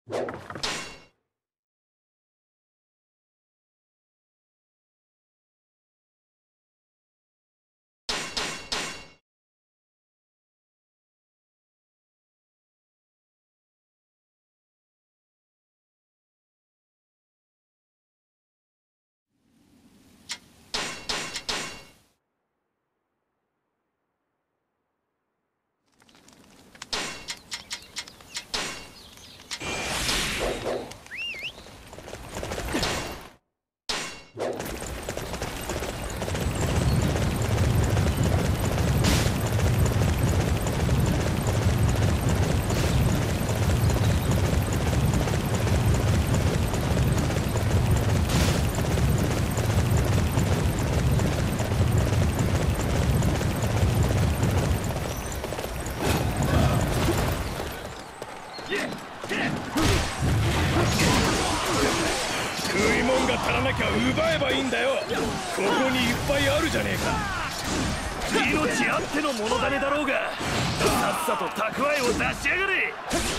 奪えばいいんだよ。ここにいっぱいあるじゃねえか。命あっての物種だろうが、さっさと蓄えを出しやがれ。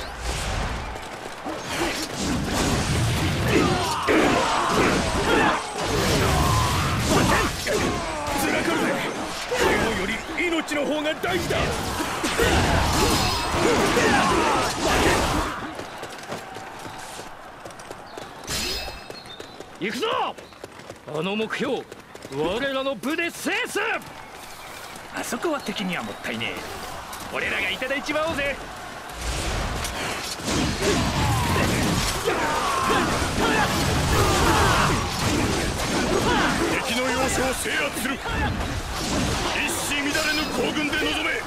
ずらかるぜ。レオより命の方が大事だ。行くぞ。あの目標、我らの部で制す。あそこは敵にはもったいねえ。俺らがいただいちまおうぜ。敵の要所を制圧する。一糸乱れぬ行軍で臨め。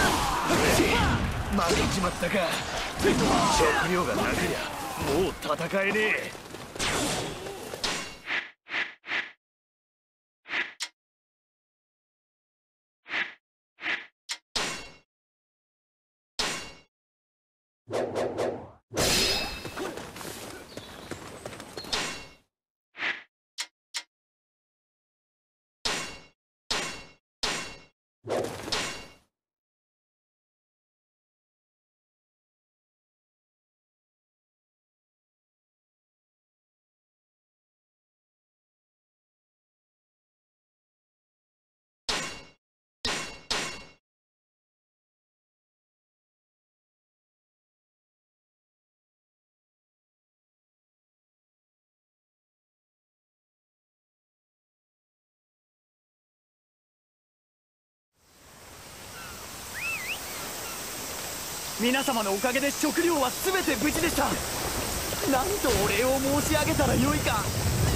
負けちまったか。食料がなけりゃもう戦えねえ。皆様のおかげで食料は全て無事でした。何とお礼を申し上げたらよいか。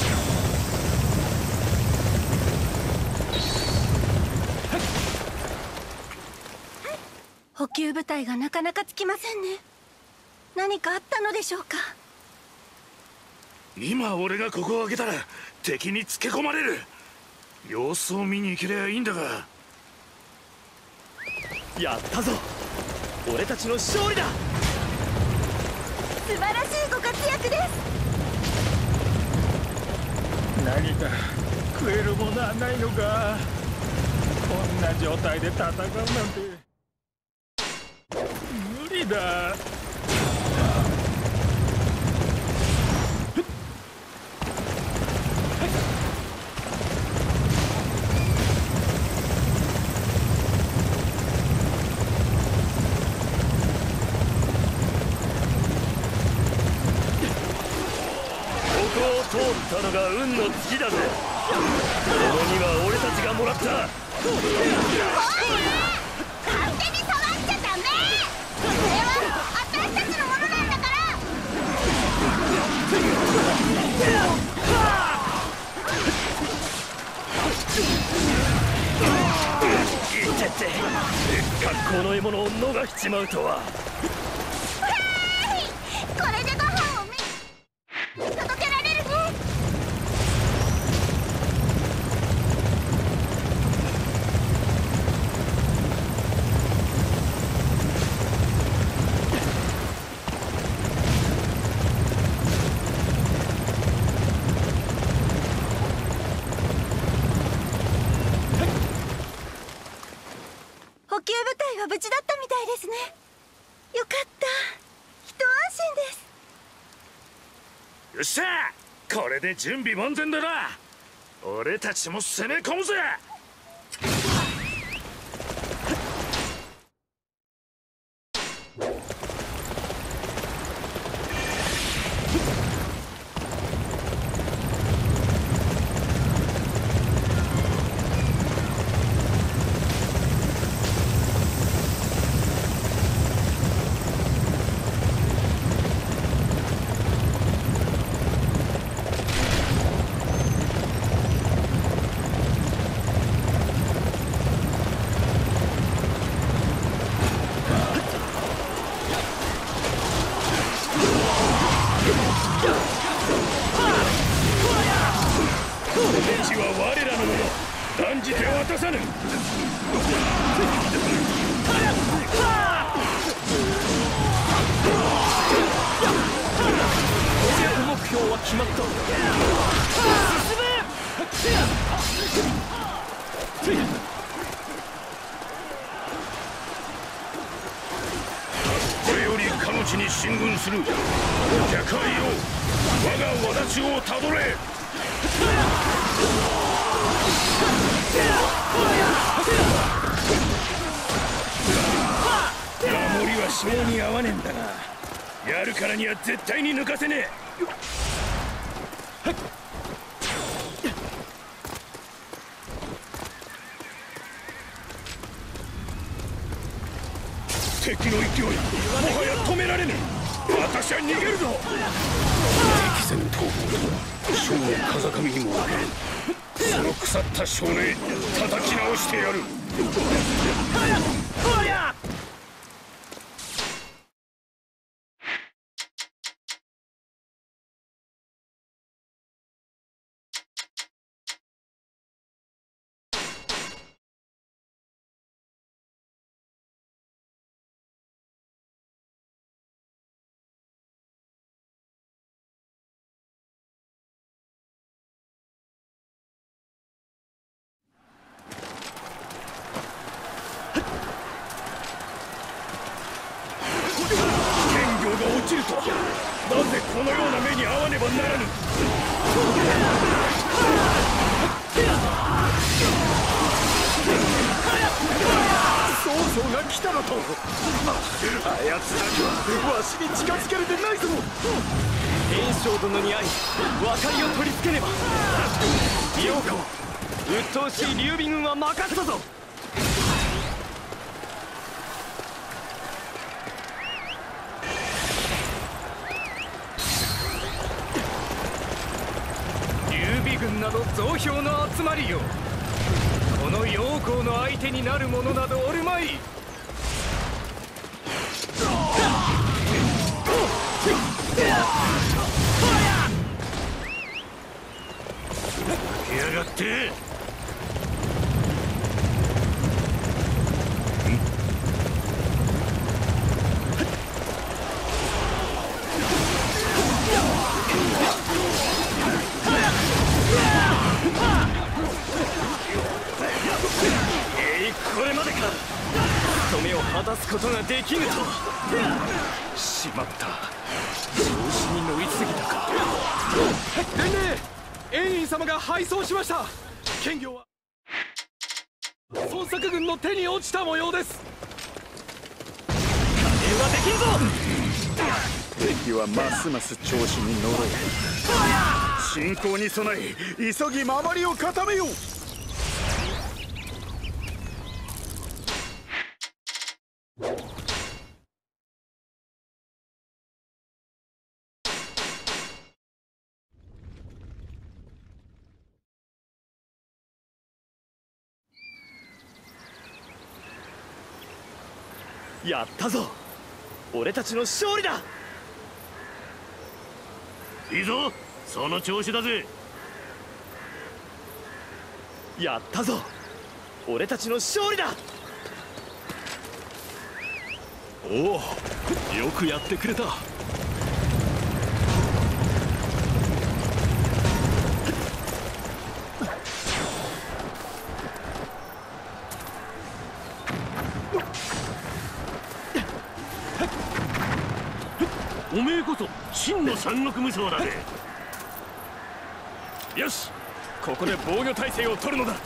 補給部隊がなかなかつきませんね。何かあったのでしょうか。 今俺がここを開けたら敵につけ込まれる。様子を見に行けりゃいいんだが。やったぞ。俺たちの勝利だ。 素晴らしいご活躍です。 何か食えるものはないのか。こんな状態で戦うなんて無理だ。 通ったのが運の尽きだぜ。この荷は俺たちがもらった。 勝手に触っちゃダメ。これは私たちのものなんだから。 いてて、格好の獲物を逃しちまうとは。 これでご飯を届けられるね。補給部隊は無事だったみたいですね。よかった。一安心です。 よっしゃ、これで準備万全だな。俺たちも攻め込むぜ。地は我らのもの、断じて渡さぬ。 目標は決まった。 これよりかの地に進軍する。逆愛よ、我が轍をたどれ。守りは性に合わねえんだが、やるからには絶対に抜かせねえ。敵の勢い、もはや止められぬ。私は逃げるぞ。敵戦闘将の風上にもその腐った少年叩き直してやる。落ちるとは、なぜこのような目に遭わねばならぬ。曹操が来たのと。あやつだけはわしに近づけるでないぞ。 袁紹殿に会い和解を取り付けねば。陽子、鬱陶しい劉備軍は任せたぞ。軍など増票の集まりよ。この陽光の相手になる者などおるまい。 やがって。 これまでか。務めを果たすことができぬと。しまった、調子に乗りすぎたか。伝令、燕院様が敗走しました。剣業は孫作軍の手に落ちた模様です。加勢はできんぞ。 敵はますます調子に乗ろう。進行に備え、急ぎ守りを固めよう。 やったぞ、俺たちの勝利だ。 いいぞ、その調子だぜ。 やったぞ、俺たちの勝利だ。 おお、よくやってくれた。 おめえこそ真の三国無双だね。 よし、ここで防御態勢を取るのだ。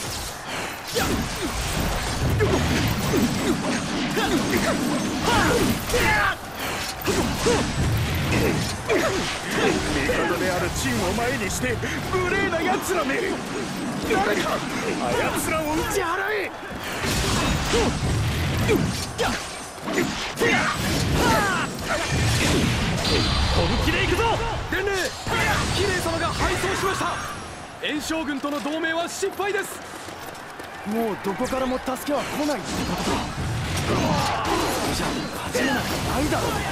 味方であるチームを前にして無礼な奴らめ、誰かあやつらを打ち払え。本気で行くぞ。伝令、キレイ様が敗走しました。炎将軍との同盟は失敗です。もうどこからも助けは来ないってことか。それじゃ勝ち目なんかないだろう。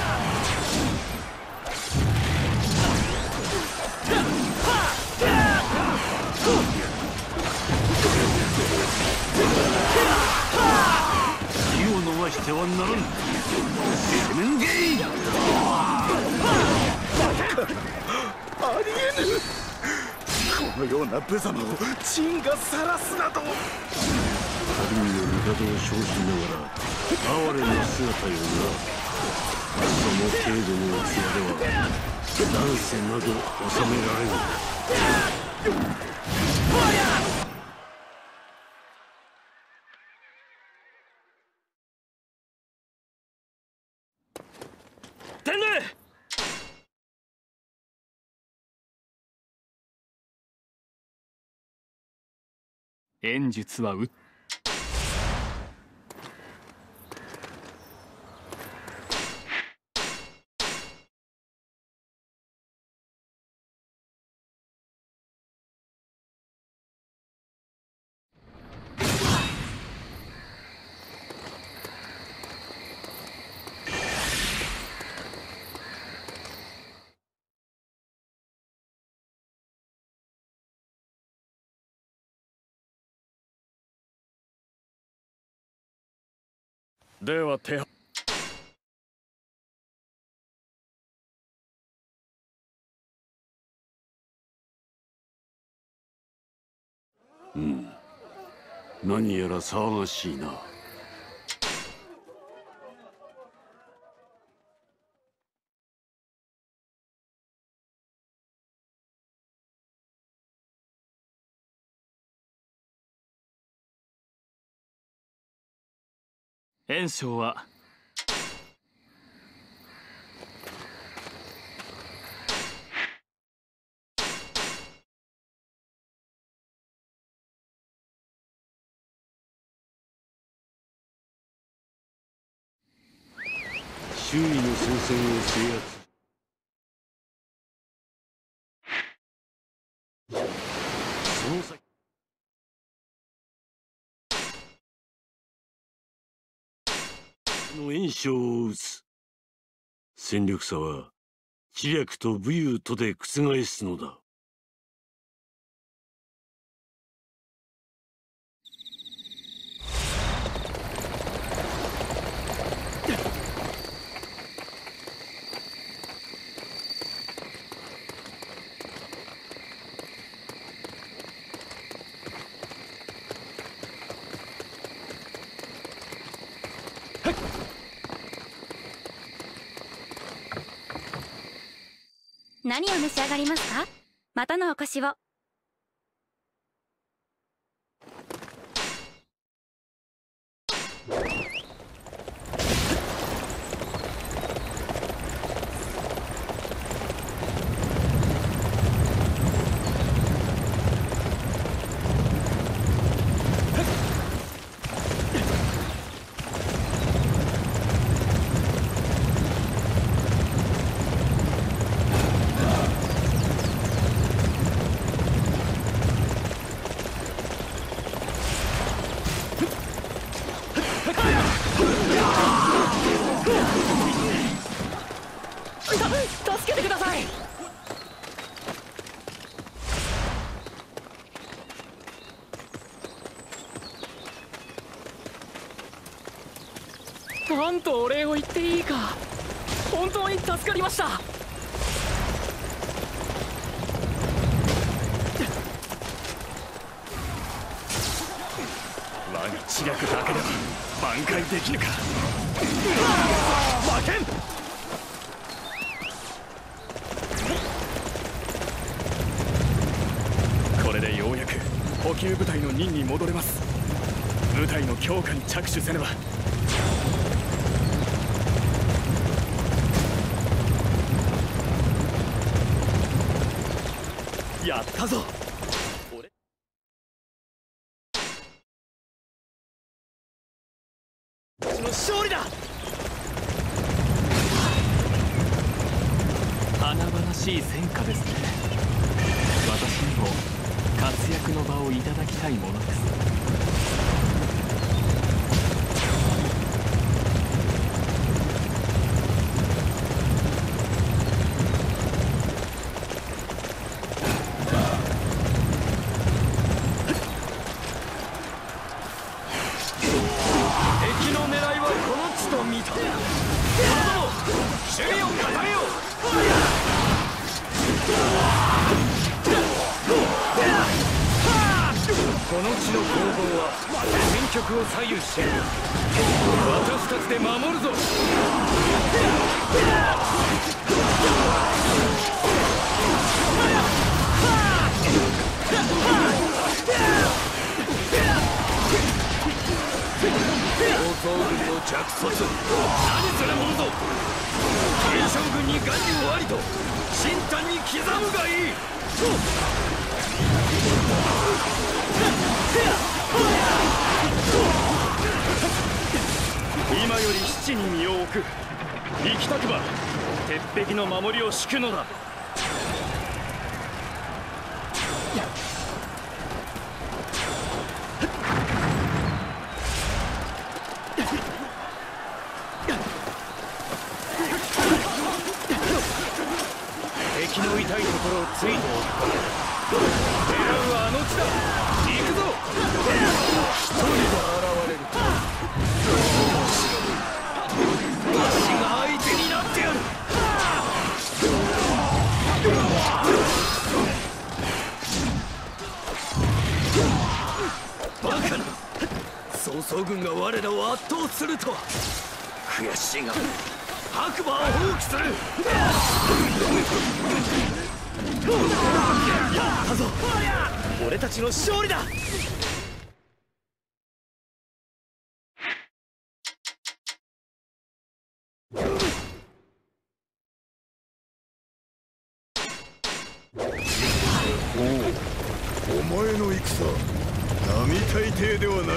気を逃してはならん。セメンゲイありえぬ。このような無様を陳が晒すなど。 神の帝を称しながら哀れな姿よな。その程度の器では乱世など収められぬ。 伝令、演術はでは手配。 何やら騒がしいな。 袁紹は周囲の戦線を制圧。その先の袁紹を討つ。戦力差は知略と武勇とで覆すのだ。 何を召し上がりますか？またのお越しを。 助けてください。なんとお礼を言っていいか。本当に助かりました。我が知略だけでは挽回できぬか。負けん。 級部隊の任に戻れます。部隊の強化に着手せねば。やったぞ。俺の勝利だ。華々しい戦果ですね。私にも活躍の場をいただきたいものです。敵の狙いはこの地と見た。それとも守備を固めよう。この地の攻防は戦局を左右している。私たちで守るぞ。曹操軍の着卒、何するものぞ。慶将軍に眼流ありと新丹に刻むがいい。今より七に身を置く。行きたくば鉄壁の守りを敷くのだ。敵の痛いところをついておく。狙うはあの地だ。行くぞ。一人が現れるとわしが相手になってやる。バカな。曹操軍が我らを圧倒するとは。悔しいが白馬を放棄する。やったぞ。俺たちの勝利だ。 お前の戦、並大抵ではないな。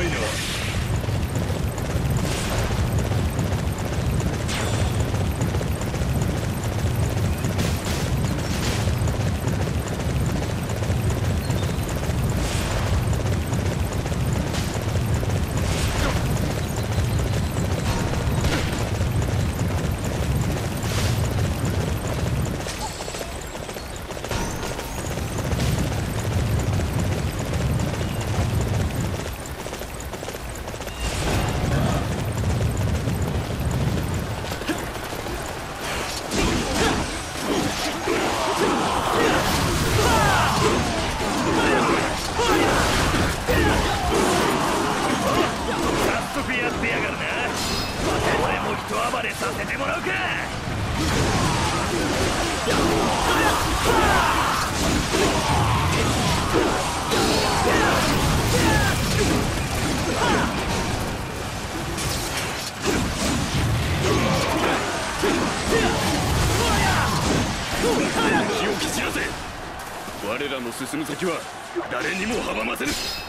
気を切らせ。我らの進む先は誰にも阻ませぬ。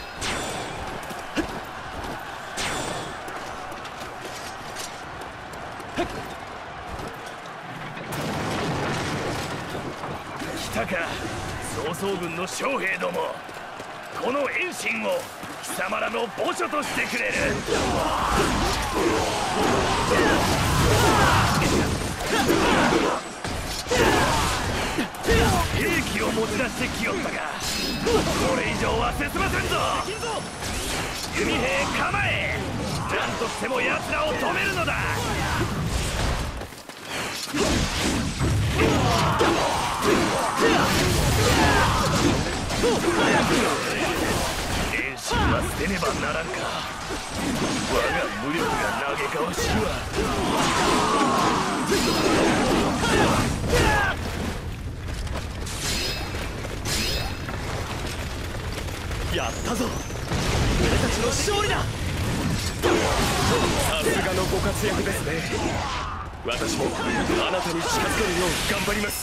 来たか、曹操軍の将兵ども。この遠心を貴様らの墓所としてくれる。兵器を持ち出してきよったが、これ以上は進ませんぞ。弓兵構え。何としても奴らを止めるのだ。遠心は捨てねばならんか。我が無力が嘆かわしいわ。やったぞ。 ったぞ。俺たちの勝利だ。さすがのご活躍ですね。私もあなたに近づけるよう頑張ります。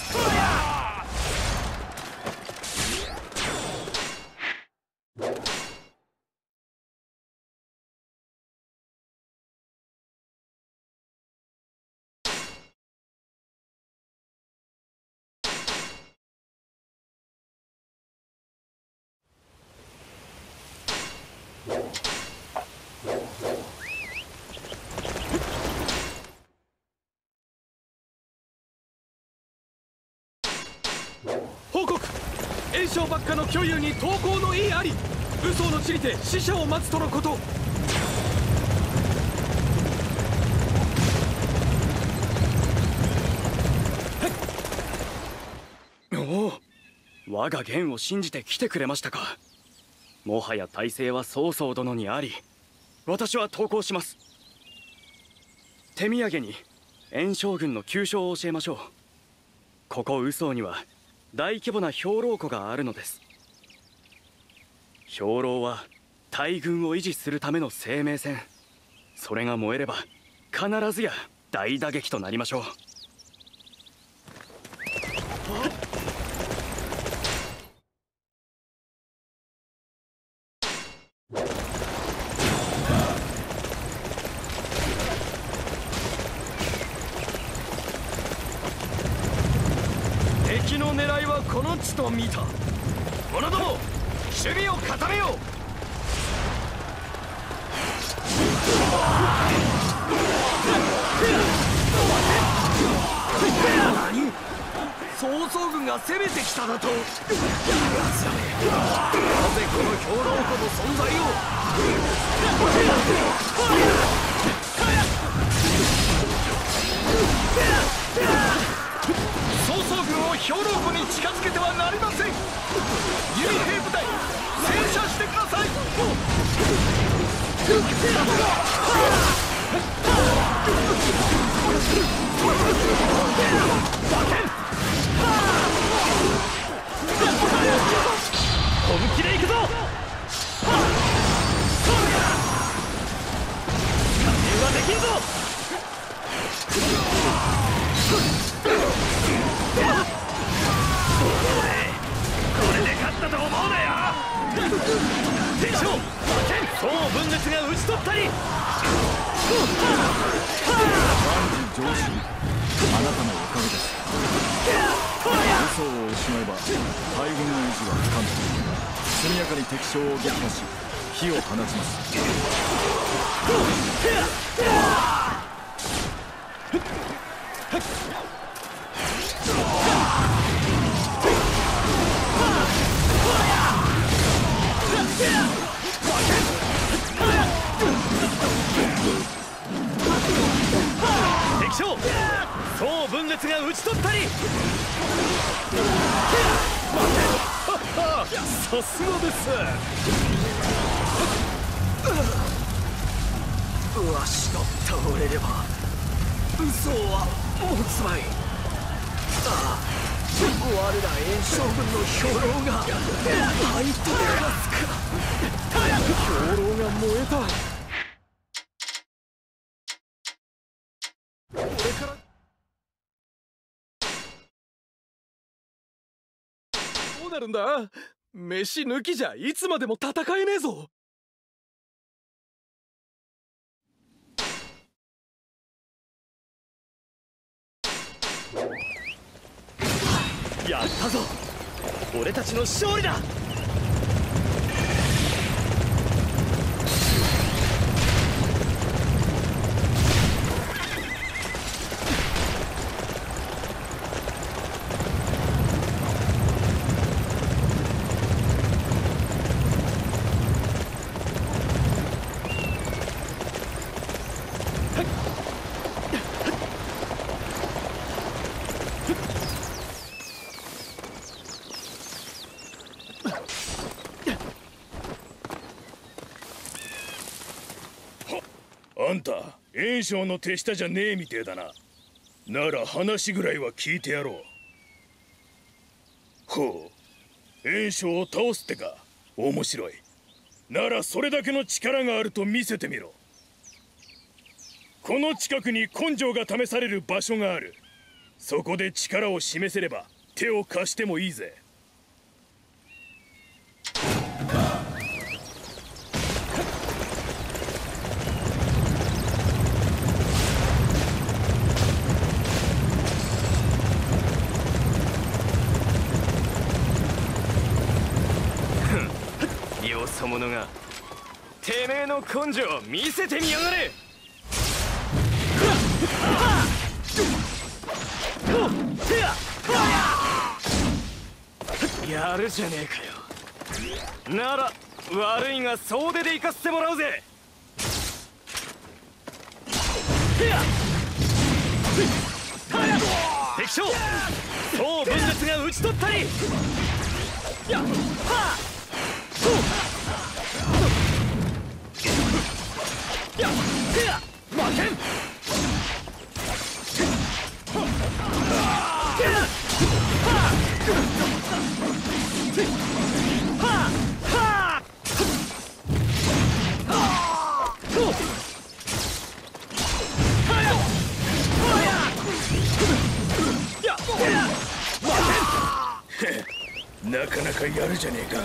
報告。炎症ばっかの巨竜に投降の意あり。武装の地にて死者を待つとのこと。おお、我が元を信じて来てくれましたか。もはや大勢は曹操殿にあり、私は投降します。手土産に炎将軍の急所を教えましょう。ここ宇曹には大規模な兵糧庫があるのです。兵糧は大軍を維持するための生命線。それが燃えれば必ずや大打撃となりましょう。敵の狙いはこの地と見た。者ども、守備を固めよう。何？曹操軍が攻めてきただと。なぜこの兵糧庫の存在を。曹操軍を兵糧庫に近づけてはなりません。弓兵部隊、戦車してください。本気で行くぞ。加入はできんぞ。これで勝ったと思うなよ。敵将、総分裂が討ち取ったり。 万事上心、あなたのおかげです。武装を失えば大軍の維持は不可能。速やかに敵将を撃破し火を放ちます。 敵将、総分裂が討ち取ったり。さすがです。わしが倒れれば嘘はもうつまい。我ら炎将軍の兵糧が灰と化すか。兵糧が燃えた。これからどうなるんだ。飯抜きじゃいつまでも戦えねえぞ。やったぞ。俺たちの勝利だ。 あんた袁紹の手下じゃねえみてえだな。なら話ぐらいは聞いてやろう。ほう、袁紹を倒すってか。面白い。 ならそれだけの力があると見せてみろ。この近くに根性が試される場所がある。そこで力を示せれば手を貸してもいいぜ。 よそ者がてめえの根性を見せてみやがれ。やるじゃねえかよ。なら悪いが総出で行かせてもらうぜ。敵将総分裂が討ち取ったり。やっはあやっ負けん。 なかなかやるじゃねえか。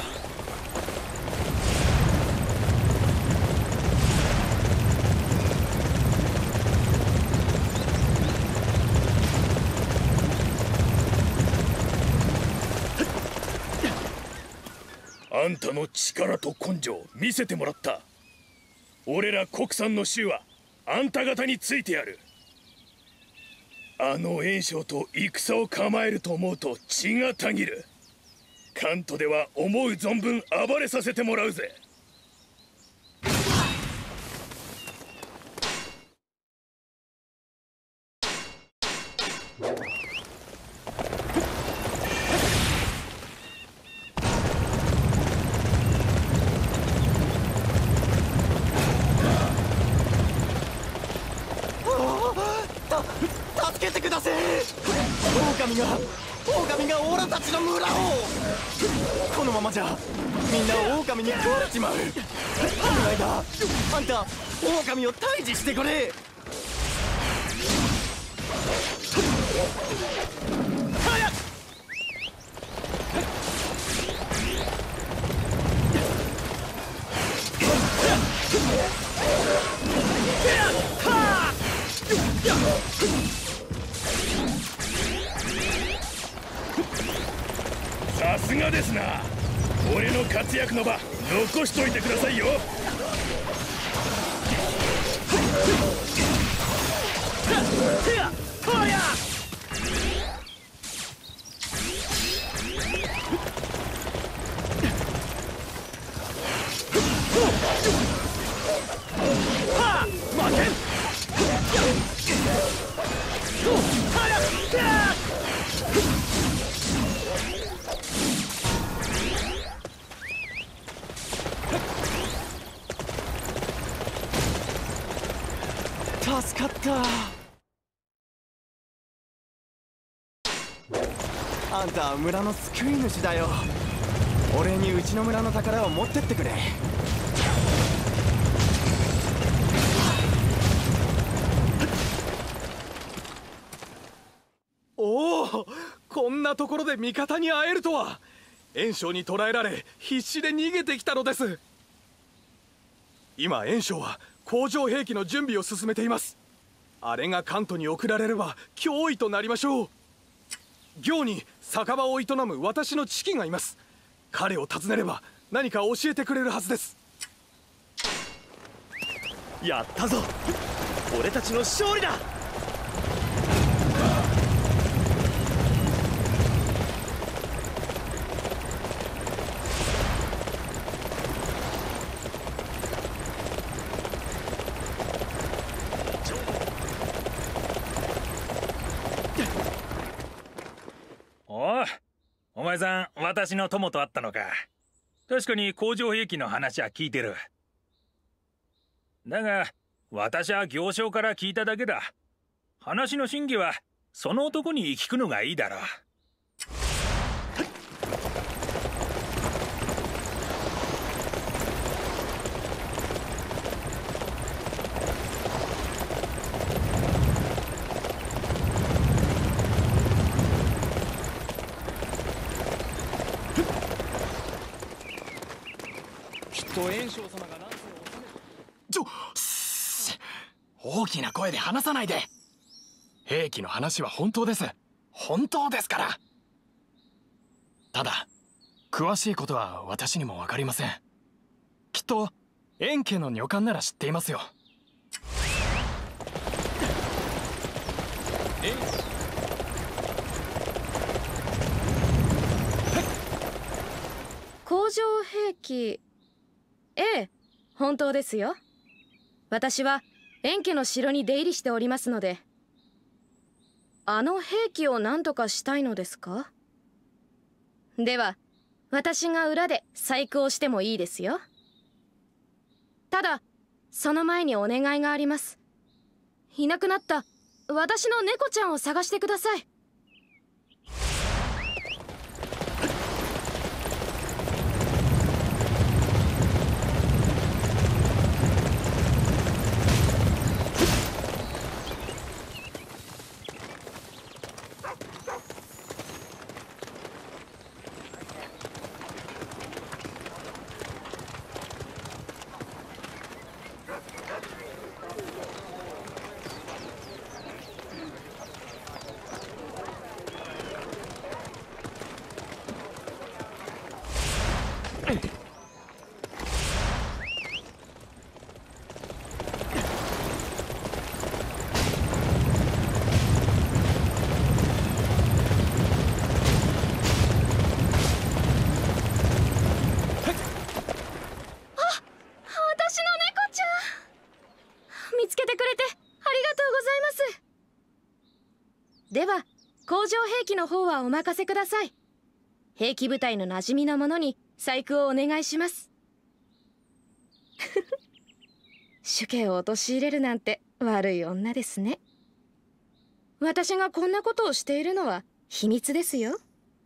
あんたの力と根性見せてもらった。俺ら国産の衆はあんた方についてやる。あの袁紹と戦を構えると思うと血がたぎる。関東では思う存分暴れさせてもらうぜ。 助けてください。狼がオラたちの村を。このままじゃみんな狼に食われちまう。お願いだ、あんた狼を退治してくれ。早っ。 さすがですな。俺の活躍の場残しといてくださいよ。 負けん。助かった。あんたは村の救い主だよ。お礼にうちの村の宝を持ってってくれ。おお、こんなところで味方に会えるとは。袁紹に捕らえられ必死で逃げてきたのです。今袁紹は工場兵器の準備を進めています。あれが関東に送られれば脅威となりましょう。行に酒場を営む私の知己がいます。彼を訪ねれば何か教えてくれるはずです。やったぞ、俺たちの勝利だ。 お前さん、私の友と会ったのか。確かに工場兵器の話は聞いてる。だが私は行商から聞いただけだ。話の真偽はその男に聞くのがいいだろう。 きな声で話さないで。兵器の話は本当です。本当ですから。ただ詳しいことは私にも分かりません。きっと円家の女官なら知っていますよ。 工場兵器。ええ、本当ですよ。私は円家の城に出入りしておりますので。あの兵器を何とかしたいのですか？では私が裏で細工をしてもいいですよ。ただその前にお願いがあります。いなくなった私の猫ちゃんを探してください。では工場兵器の方はお任せください。兵器部隊の馴染みの者に細工をお願いします。主家を陥れるなんて悪い女ですね。私がこんなことをしているのは秘密ですよ。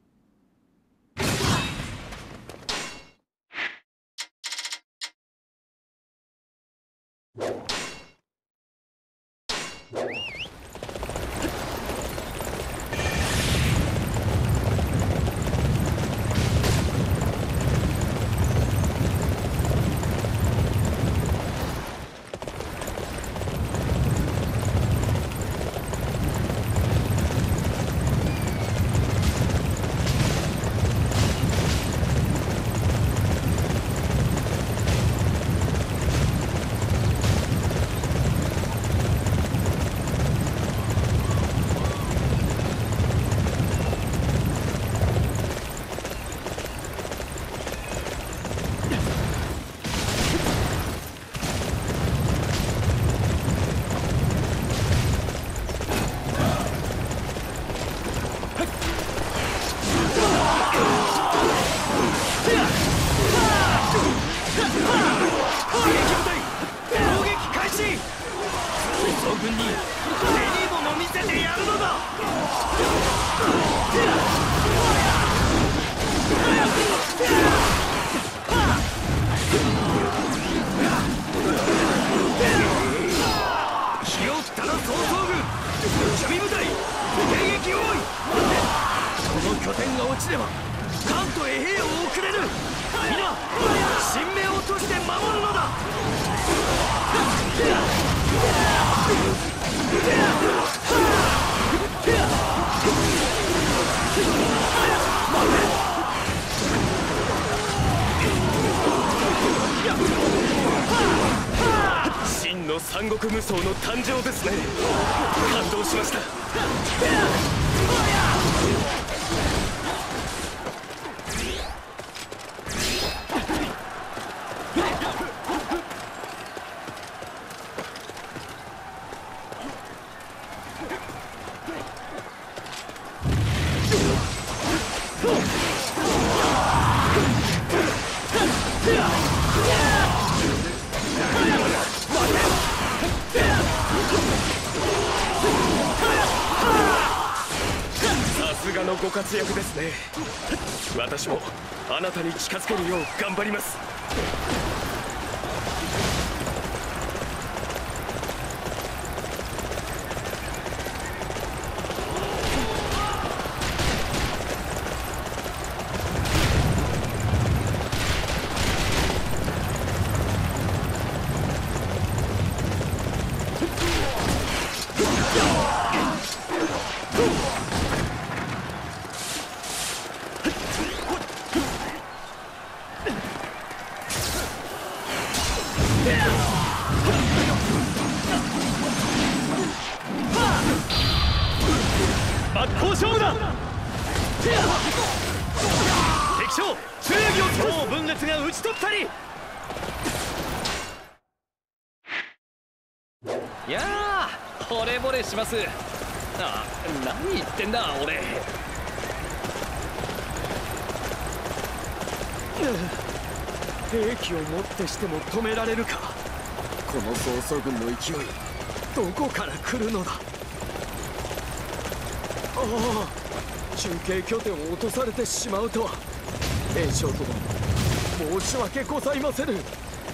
真の三国無双の誕生ですね。感動しました。ご活躍ですね。私もあなたに近づけるよう頑張ります。 真っ向勝負だ。敵将忠義を尽くす。分裂が討ち取ったり。いやー、惚れ惚れします。あ、何言ってんだ俺。兵器をもってしても止められるか。この曹操軍の勢い、どこから来るのだ。ああ、中継拠点を落とされてしまうとは。袁紹殿、申し訳ございませぬ。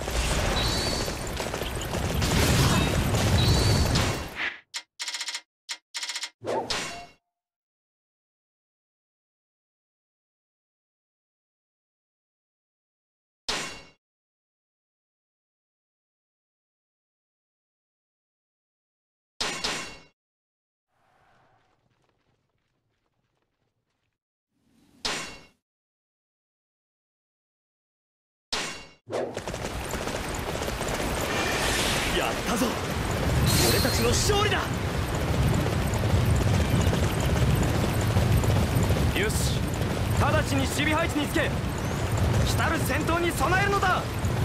やったぞ、俺たちの勝利だ。よし、直ちに守備配置につけ、来たる戦闘に備えるのだ。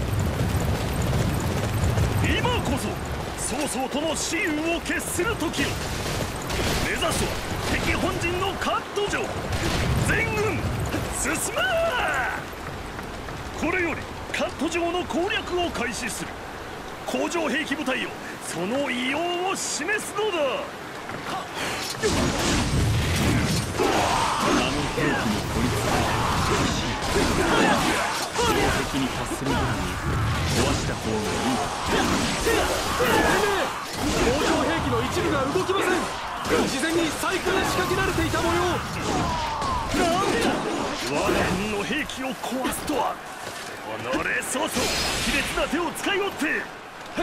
今こそ曹操との雌雄を決する時よ。目指すは敵本陣のカット城。全軍進まー。これよりカット城の攻略を開始する。工場兵器部隊よ、その異様を示すのだ。 あの兵器に取りつかれ標的に達する前に壊した方がいいだ。 工場兵器の一部が動きません。事前に細工が仕掛けられていた模様。 なんと我が軍の兵器を壊すとは。己曹操、卑劣な手を使いおって。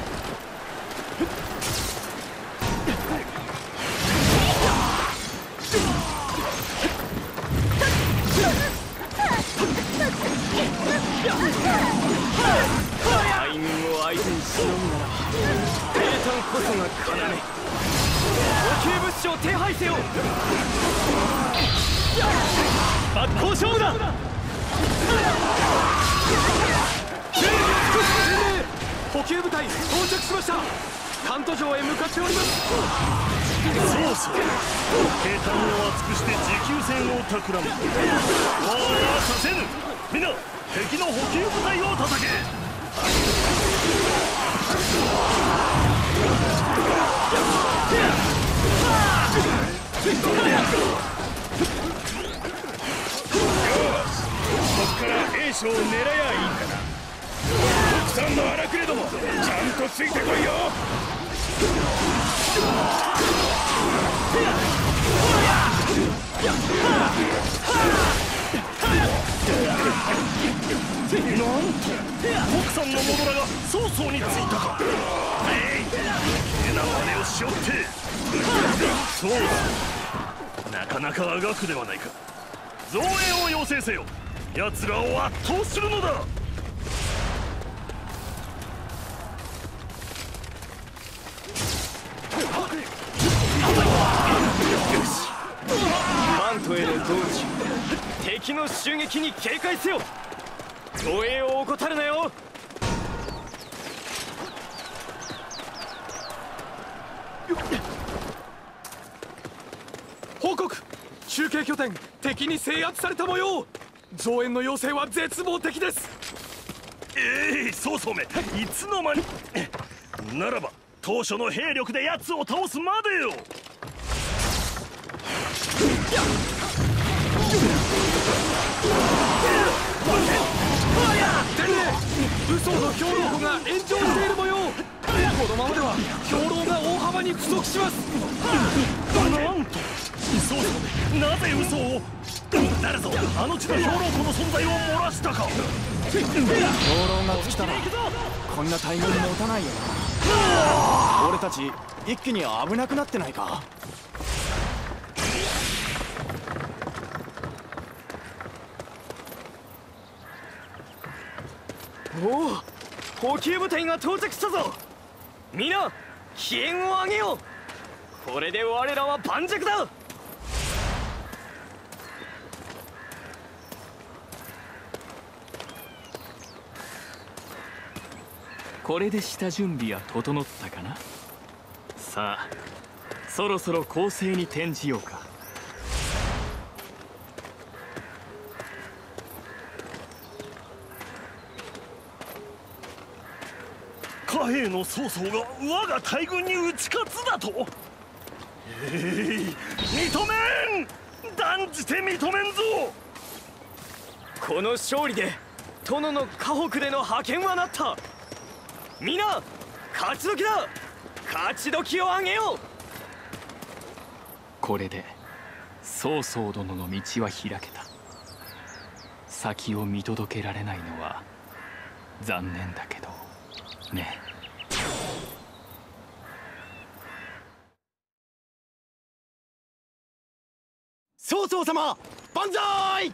大軍を相手にしのぐなら兵隊こそが要。補給物資を手配せよ。真っ向勝負だ。補給部隊到着しました。関東城へ向かっております。 そうそう、兵隊を厚くして持久戦を企む。我はさせぬ。皆敵の補給部隊を叩け。こっから袁紹を狙やいいんだな。国産の荒くれども、ちゃんとついてこいよ。なんと国産の者らが曹操についたか。変な真似をしよって。そうだ、なかなかあがくではないか。増援を要請せよ。奴らを圧倒するのだ。 マントへの道中、敵の襲撃に警戒せよ。護衛を怠るなよ。報告、中継拠点敵に制圧された模様。増援の要請は絶望的です。 曹操め、いつの間に。ならば当初の兵力で奴を倒すまでよ。 天礼、武装の兵糧庫が炎上している模様。このままでは兵糧が大幅に不足します。 なんと曹操め、なぜ嘘を。誰ぞあの地の兵糧庫の存在を漏らしたか。 兵糧が尽きたらこんな大軍持たないよな。俺たち一気に危なくなってないか。 おお、補給部隊が到着したぞ。皆機嫌を上げよう。これで我らは盤石だ。 これで下準備は整ったかな。さあそろそろ攻勢に転じようか。 貨幣の曹操が我が大軍に打ち勝つだと。認めん、断じて認めんぞ。 この勝利で殿の河北での覇権はなった。皆勝ち時だ。勝ち時をあげよう。 これで曹操殿の道は開けた。先を見届けられないのは残念だけどね。 曹操様万歳。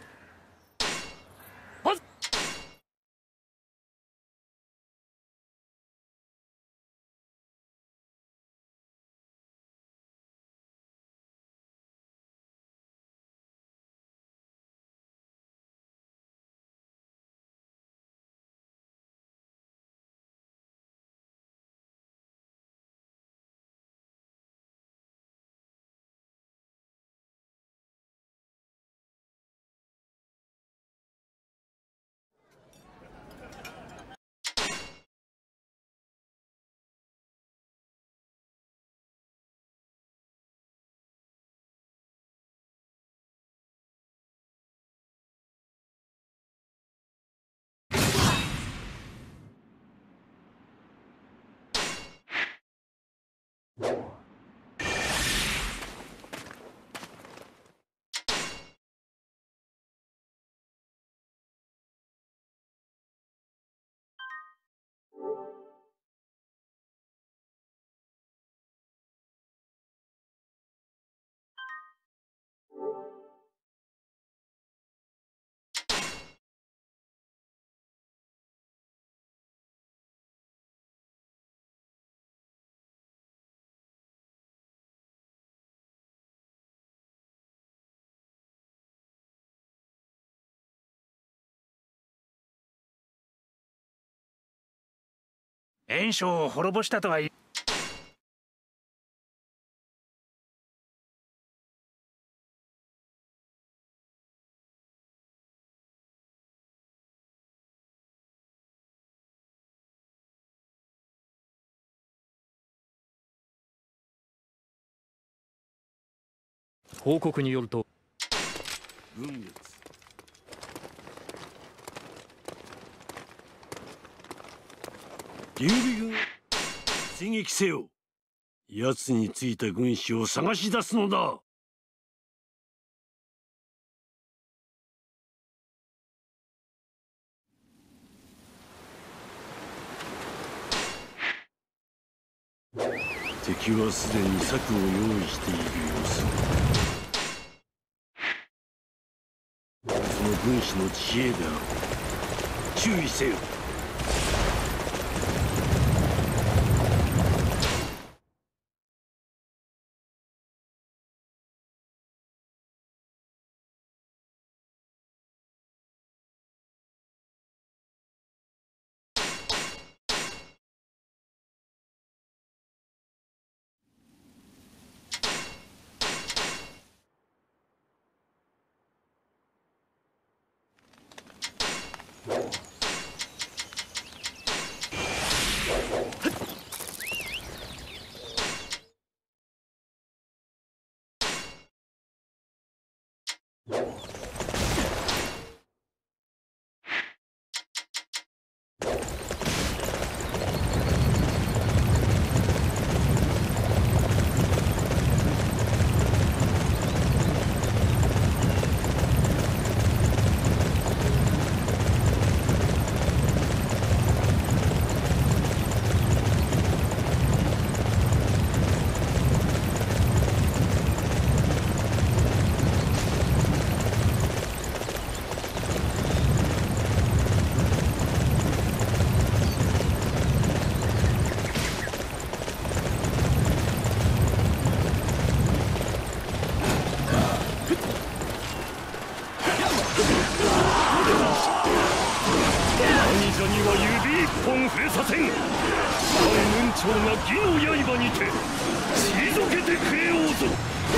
袁紹を滅ぼしたとは言報告によると軍月劉備軍追撃せよ。奴についた軍師を探し出すのだ。敵はすでに策を用意している様子。その軍師の知恵である。注意せよ。 は指一本触れさせん。関雲長が義の刃にて退けてくれようぞ。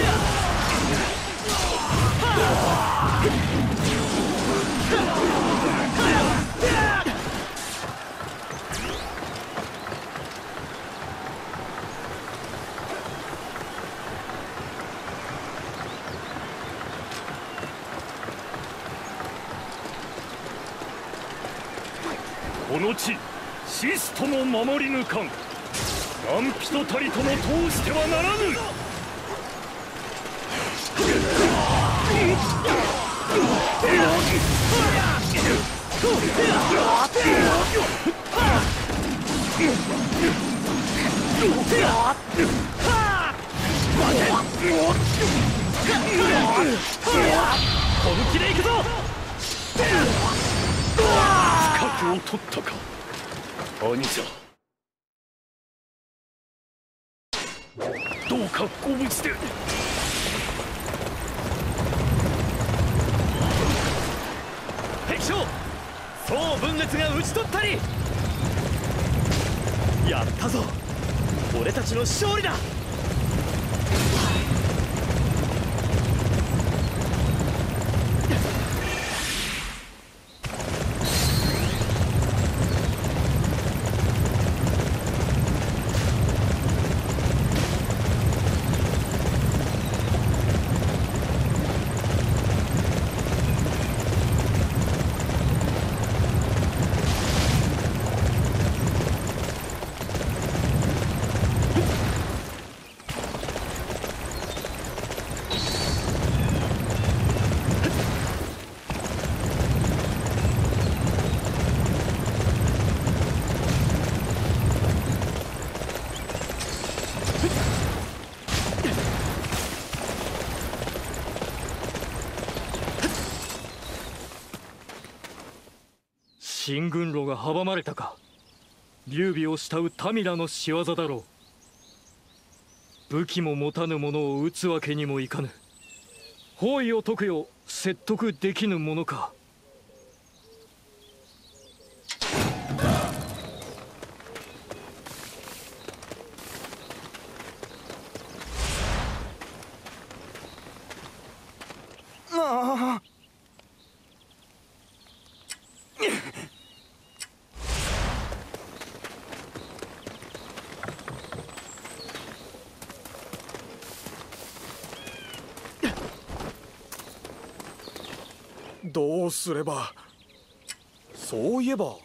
この地シスとも守り抜かん。何人たりとも通してはならぬ。本気で行くぞ。角を取ったか兄者。どうかご無事で。敵将総分裂が討ち取ったり。やったぞ、俺たちの勝利だ。秦軍路が阻まれたか。劉備を慕う民らの仕業だろう。武器も持たぬ者を討つわけにもいかぬ。包囲を解くよう説得できぬものか。 どうすれば。そういえば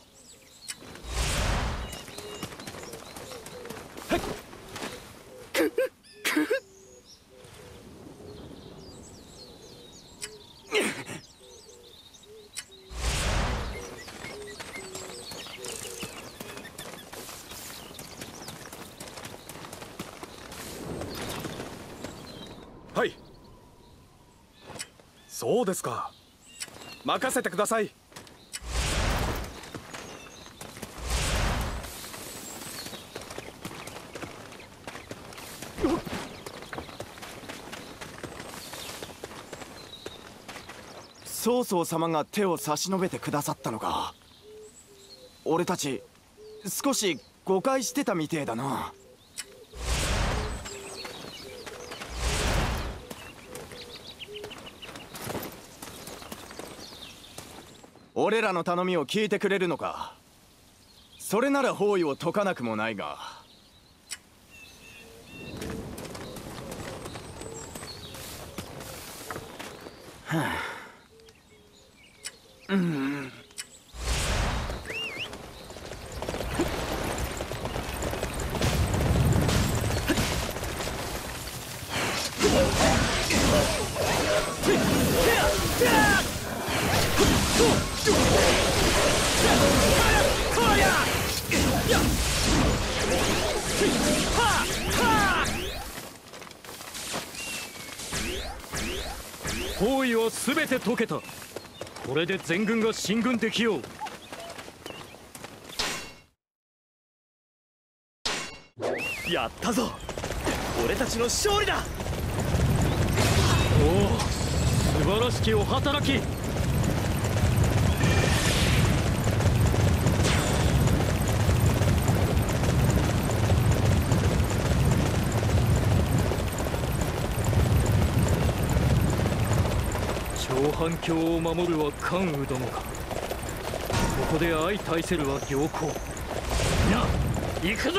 はい、そうですか。任せてください。 曹操様が手を差し伸べてくださったのか。俺たち少し誤解してたみてえだな。俺らの頼みを聞いてくれるのか。それなら包囲を解かなくもないが。はあ、 包囲は全て解けた。これで全軍が進軍できよう。やったぞ、俺たちの勝利だ。おお、素晴らしきお働き。 長反響を守るは関羽殿か。ここで相対せるは行幸。な、行くぞ。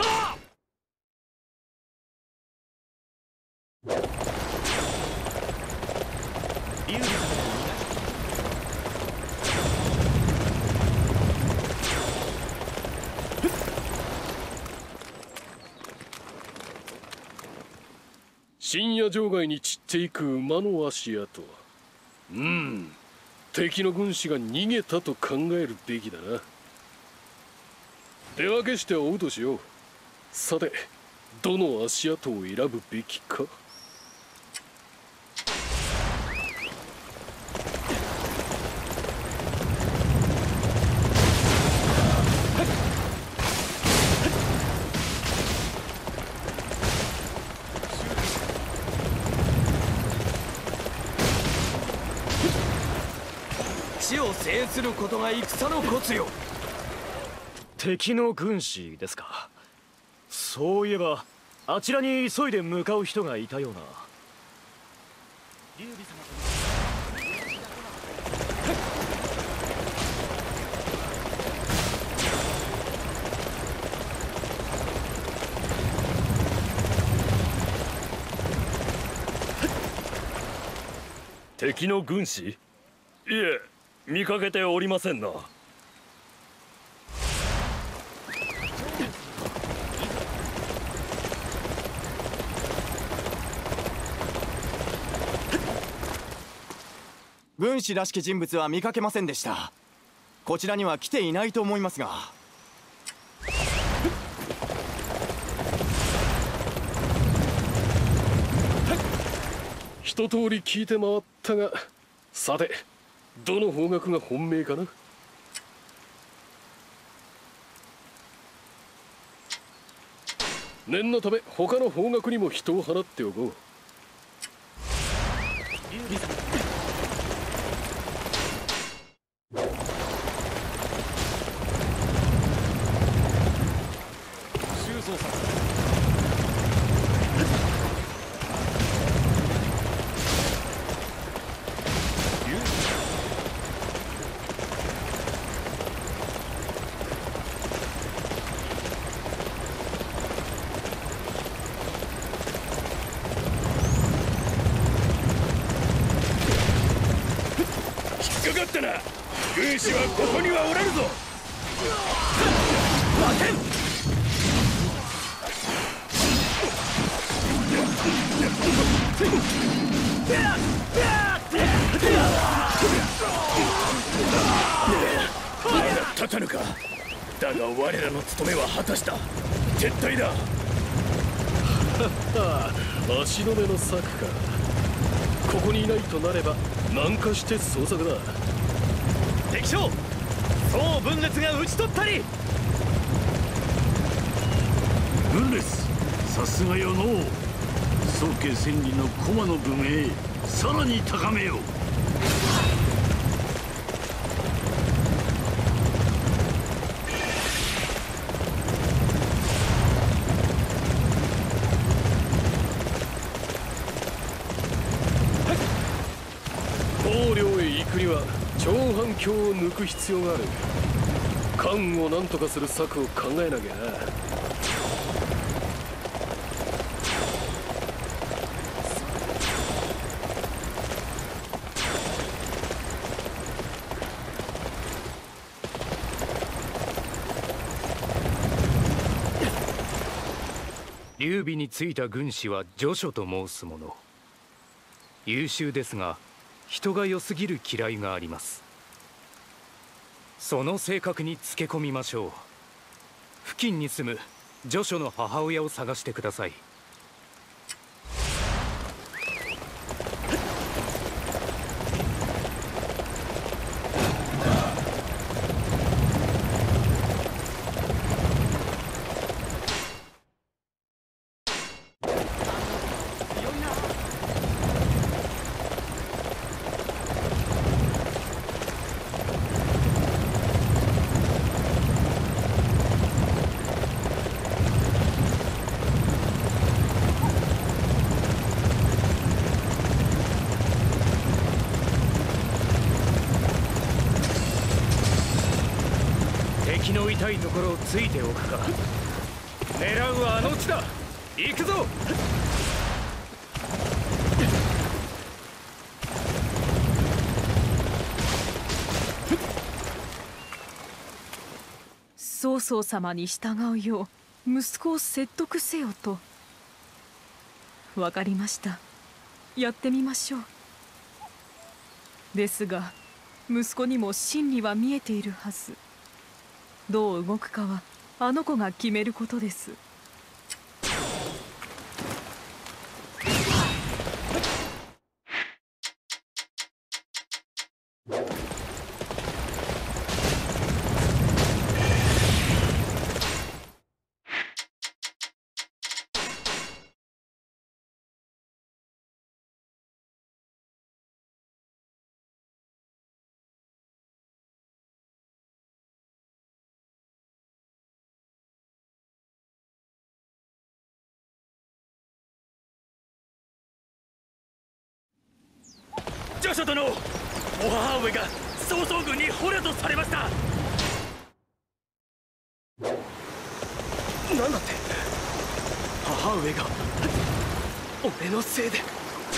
深夜場外に散っていく馬の足跡。敵の軍師が逃げたと考えるべきだな。手分けして追うとしよう。さて、どの足跡を選ぶべきか。 地を制することが戦のコツよ。 敵の軍師ですか。そういえばあちらに急いで向かう人がいたような。 敵の軍師？いえ、見かけておりませんな。 軍師らしき人物は見かけませんでした。こちらには来ていないと思いますが。 一通り聞いて回ったが、さてどの方角が本命かな。念のため他の方角にも人を放っておこう。引っかかったな。軍師はここにはおらぬぞ。待てん。まだ立たぬか。だが我らの務めは果たした。撤退だ。足止めの策か。ここにいないとなれば南下して捜索だ。 敵将、総分裂が討ち取ったり。 分裂、さすがよのう。宗家千里の駒の武名、さらに高めよう。 高陵へ行くには長反響を抜く必要がある。関羽を何とかする策を考えなきゃな。 劉備についた軍師は徐書と申す者。優秀ですが人が良すぎる嫌いがあります。その性格につけ込みましょう。付近に住む徐書の母親を探してください。 の痛いところをついておくか。狙うはあの地だ。行くぞ。 曹操様に従うよう息子を説得せよと。わかりました。やってみましょう。ですが息子にも真理は見えているはず。どう動くかはあの子が決めることです。 ジョシュ殿、お母上が曹操軍に捕虜とされました。 なんだって。母上が俺のせいで。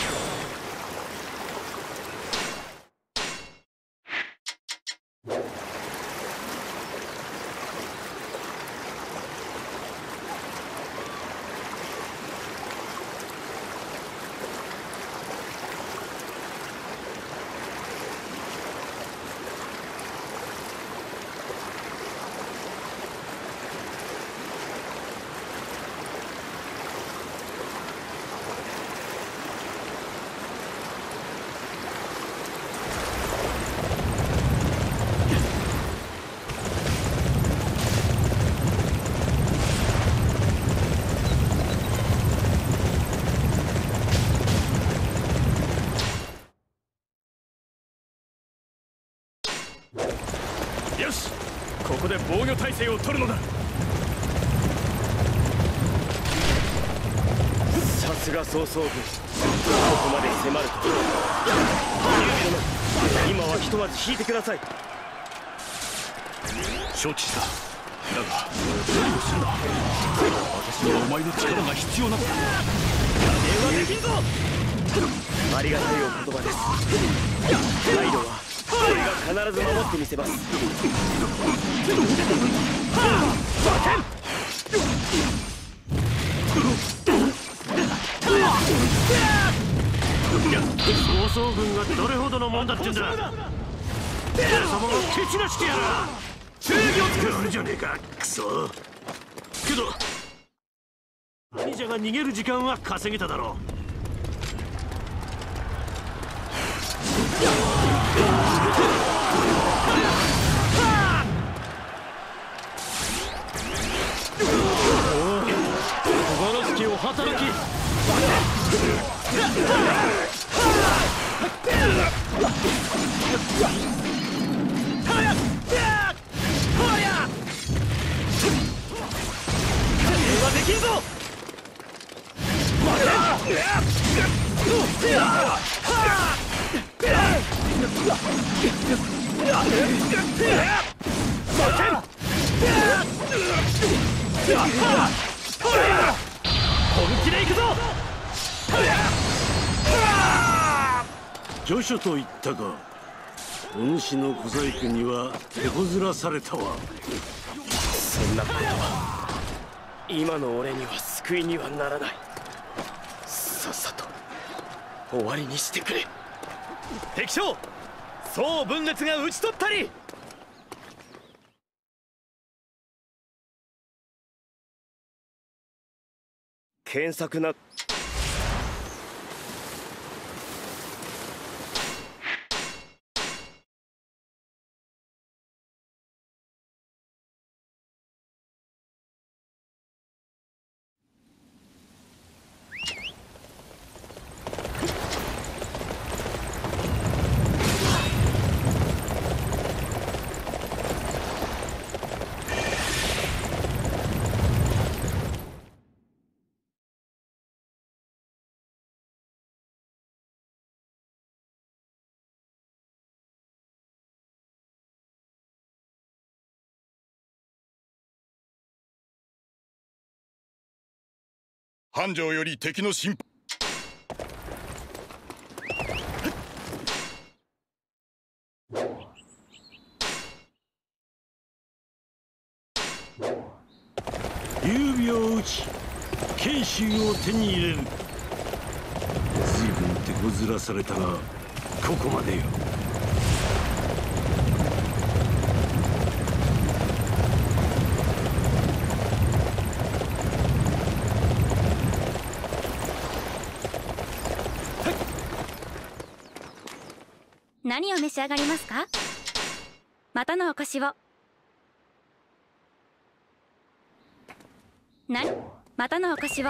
よし、ここで防御態勢を取るのだ。 さすが曹操軍、ここまで迫ると。今はひとまず引いてください。 承知した。だが何をするんだ。私にはお前の力が必要なんだ。 電話できんぞ。ありがたいお言葉です。態度は俺が必ず守ってみせます。 曹操軍がどれほどのもんだってんだ。俺様が蹴散らしてやる。正義を作るじゃねえか、クソ。けど兄者が逃げる時間は稼げただろう。 小柄隙を働き。 できんぞ。本気で行くぞ。 助手と言ったが、お主の小細工には手こずらされたわ。 そんなことは今の俺には救いにはならない。さっさと終わりにしてくれ。敵将宋文烈が討ち取ったり。検索な。 繁盛より敵の侵犯。 劉備を討ち慶州を手に入れる。随分手こずらされたがここまでよ。 何を召し上がりますか？またのお越しを。またのお越しを。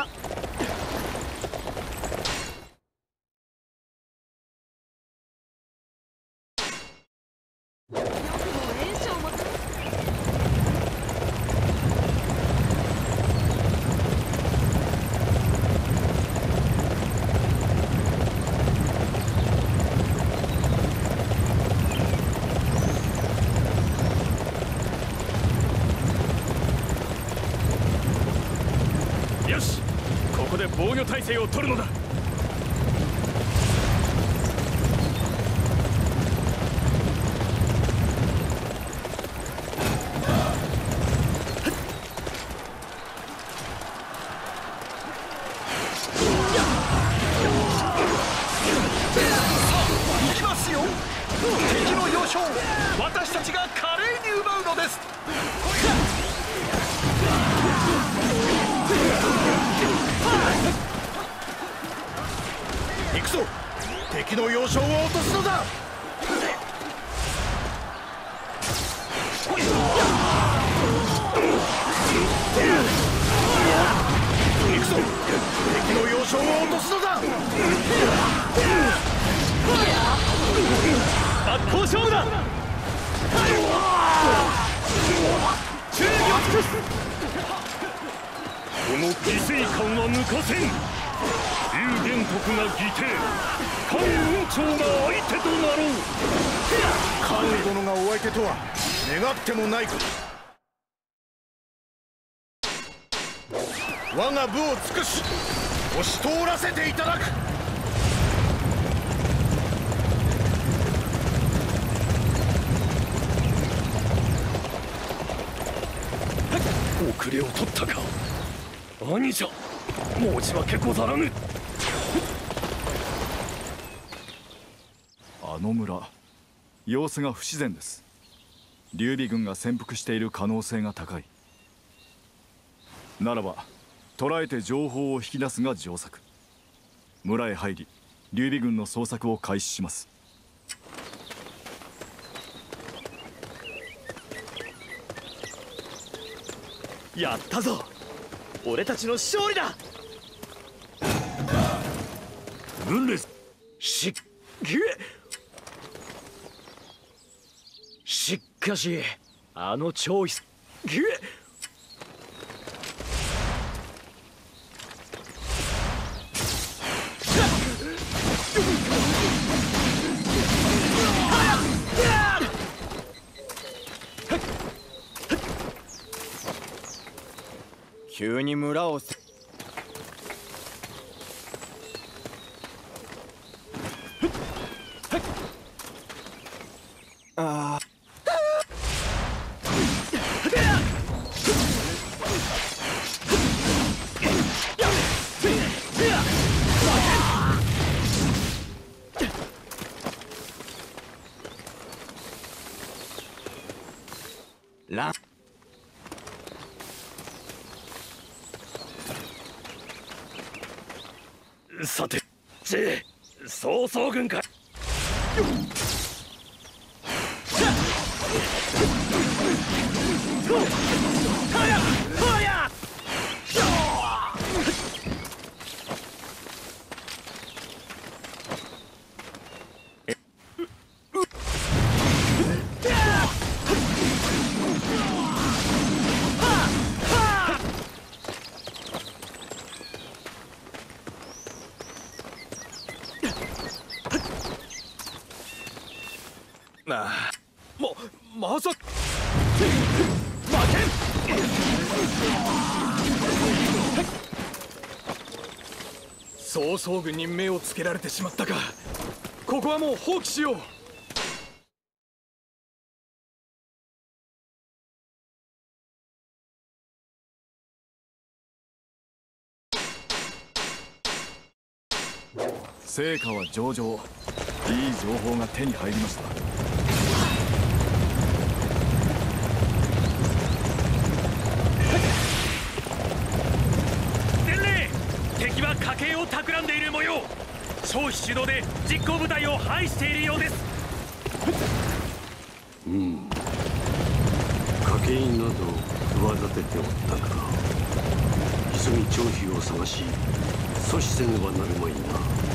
よし、ここで防御態勢を取るのだ。 行きますよ。敵の要衝、私たちが華麗に奪うのです。行くぞ。敵の要衝を落とすのだ。行くぞ。敵の要衝を落とすのだ。 真っ向勝負だ。 忠義を尽くす。 この犠牲感は抜かせん。劉玄徳が義弟、関雲長が相手となろう。 関羽殿がお相手とは願ってもないこと。我が部を尽くし押し通らせていただく。 遅れを取ったか。兄者、申し訳ござらぬ。 あの村、様子が不自然です。劉備軍が潜伏している可能性が高い。ならば捕らえて情報を引き出すが上策。村へ入り劉備軍の捜索を開始します。 やったぞ。俺たちの勝利だ。 軍です。 しかしあの超威急に村をああ。ランさて、曹操軍か。 まさか負けん。 曹操軍に目をつけられてしまったか。ここはもう放棄しよう。 成果は上々。いい情報が手に入りました。 伝令、敵は家計を企んでいる模様。張飛主導で実行部隊を排しているようです。 家計など企てておったか。急ぎ張飛を探し阻止せねばなるまいな。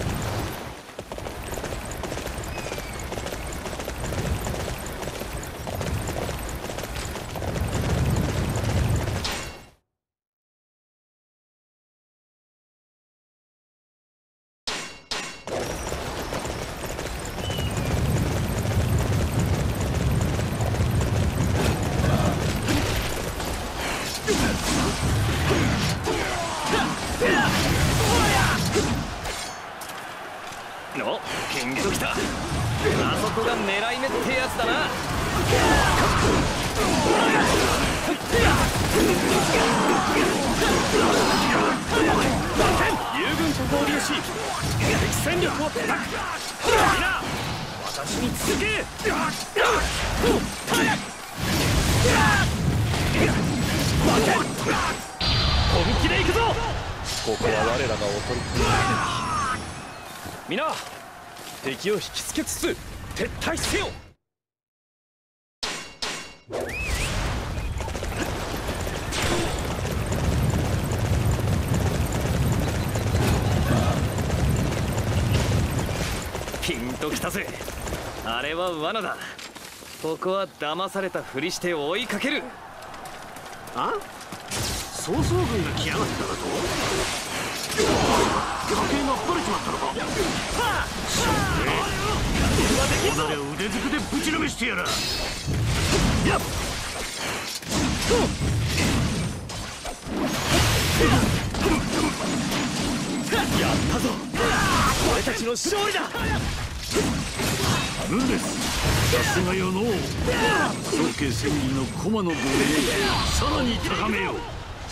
ピンときた。あそこが狙い目ってやつだな。友軍と合流し敵戦力を叩く。みんな私に続け。本気で行くぞ。ここは我らがおとり。皆敵を引きつけつつ撤退せよ。ピンときたぜ。あれは罠だ。ここは騙されたふりして追いかける。 あ？曹操軍が来やがっただと？家計がバレちまったのか。おなれ腕ずくでぶちのめしてやら。やったぞ。俺たちの勝利だ。 無です。さすがよのう。宗家千里の駒の防衛さらに高めよう。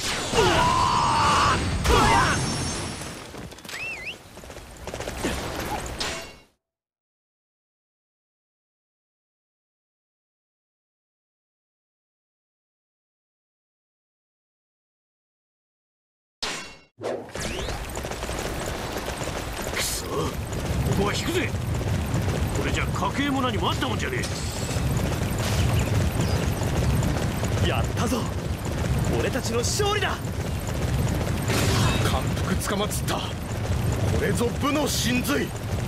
くそ、ここは引くぜ。これじゃ家計も何もあったもんじゃねえ。やったぞ。俺たちの勝利だ。 感服つかまつった。これぞ武の神髄。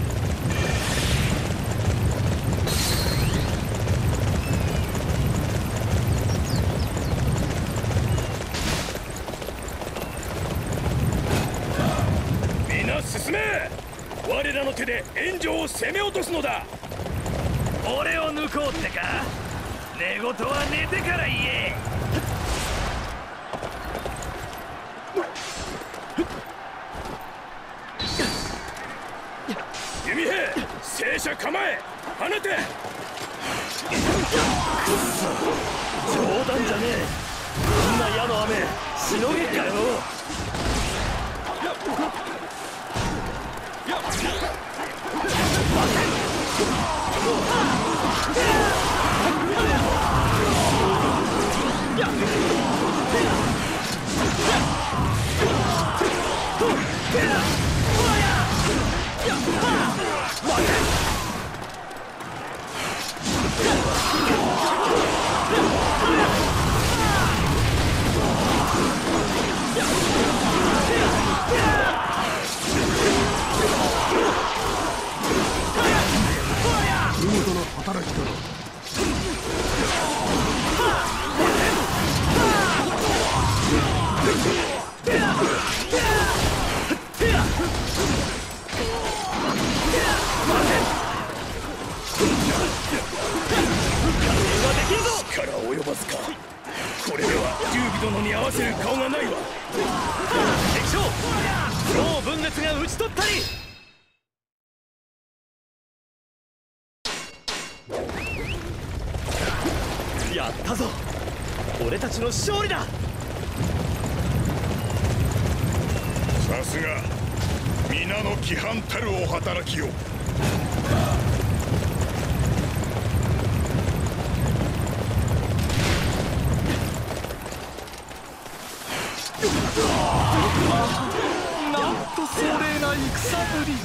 皆進め。我らの手で援助を攻め落とすのだ。 俺を抜こうってか。寝言は寝てから言え。弓兵、正射構え、放て。 冗談じゃねえ。こんな矢の雨しのげっかよ。 見事な働きだ。 力及ばずか。これでは劉備殿に合わせる顔がないわ。 敵将総分裂が討ち取ったり。やったぞ、俺たちの勝利だ。 さすが皆の規範たるお働きを。 なんと壮麗な戦ぶり。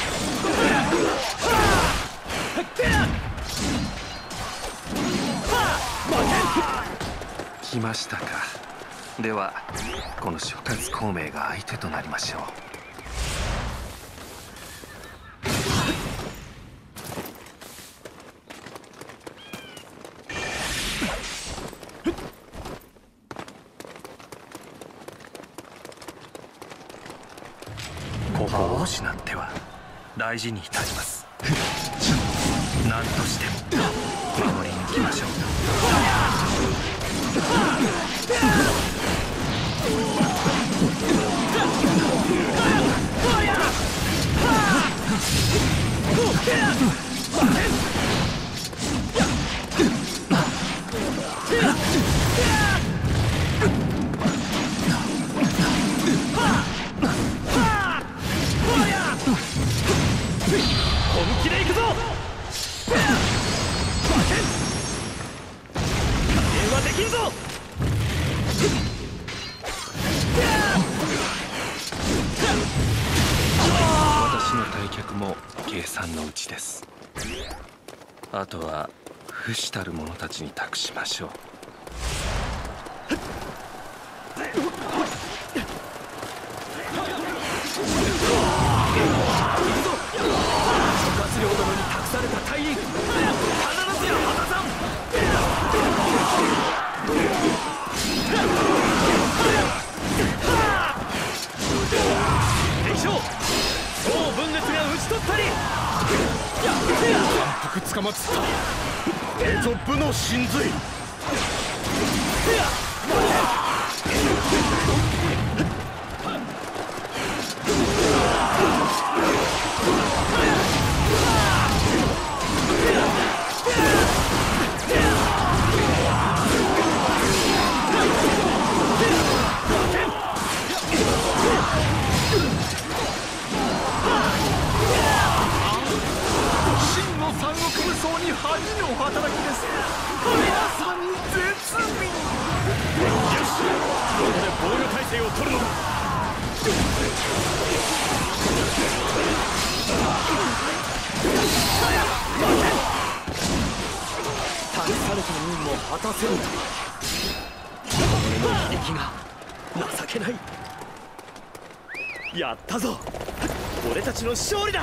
来ましたか。ではこの諸葛孔明が相手となりましょう。ここを失っては大事にいたします。何としても守り抜きましょう。本気で行くぞ。加減はできんぞ。私の退却も計算のうちです。あとは不死たる者たちに託しましょう。諸葛亮殿に託された大義、必ずや果たさん。敵将総分裂が討ち取ったり。 反復つかまつったエゾブの神髄。 真の三国武装に恥の働きです。まさに絶美。 よし、ここで防御態勢を取るのだ。託された任務を果たせるんだ。俺の悲劇が情けない。やったぞ、俺たちの勝利だ。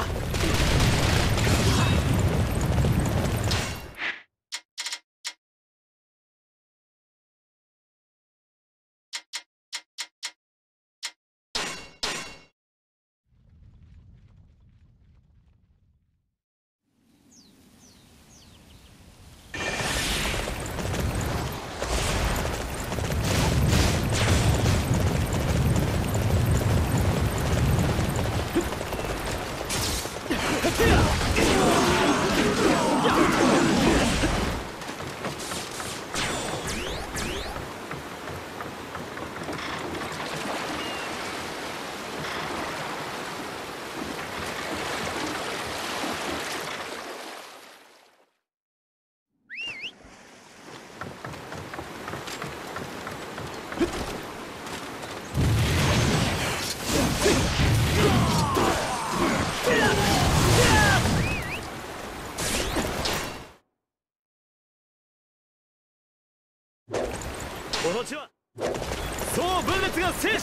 この地は総分裂が制した。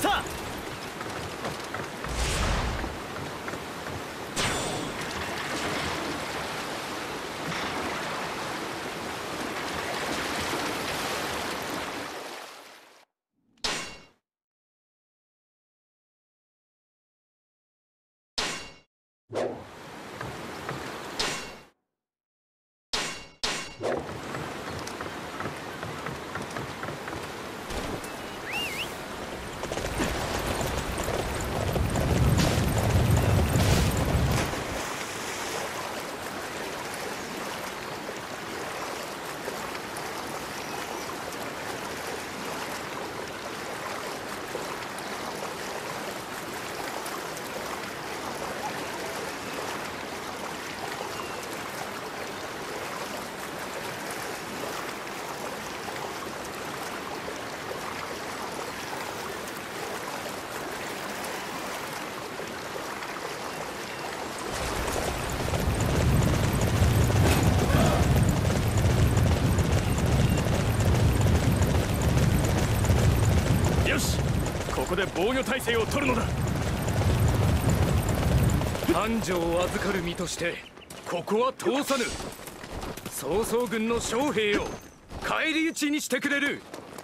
で防御態勢を取るのだ。繁盛を預かる身としてここは通さぬ。曹操軍の将兵を返り討ちにしてくれる。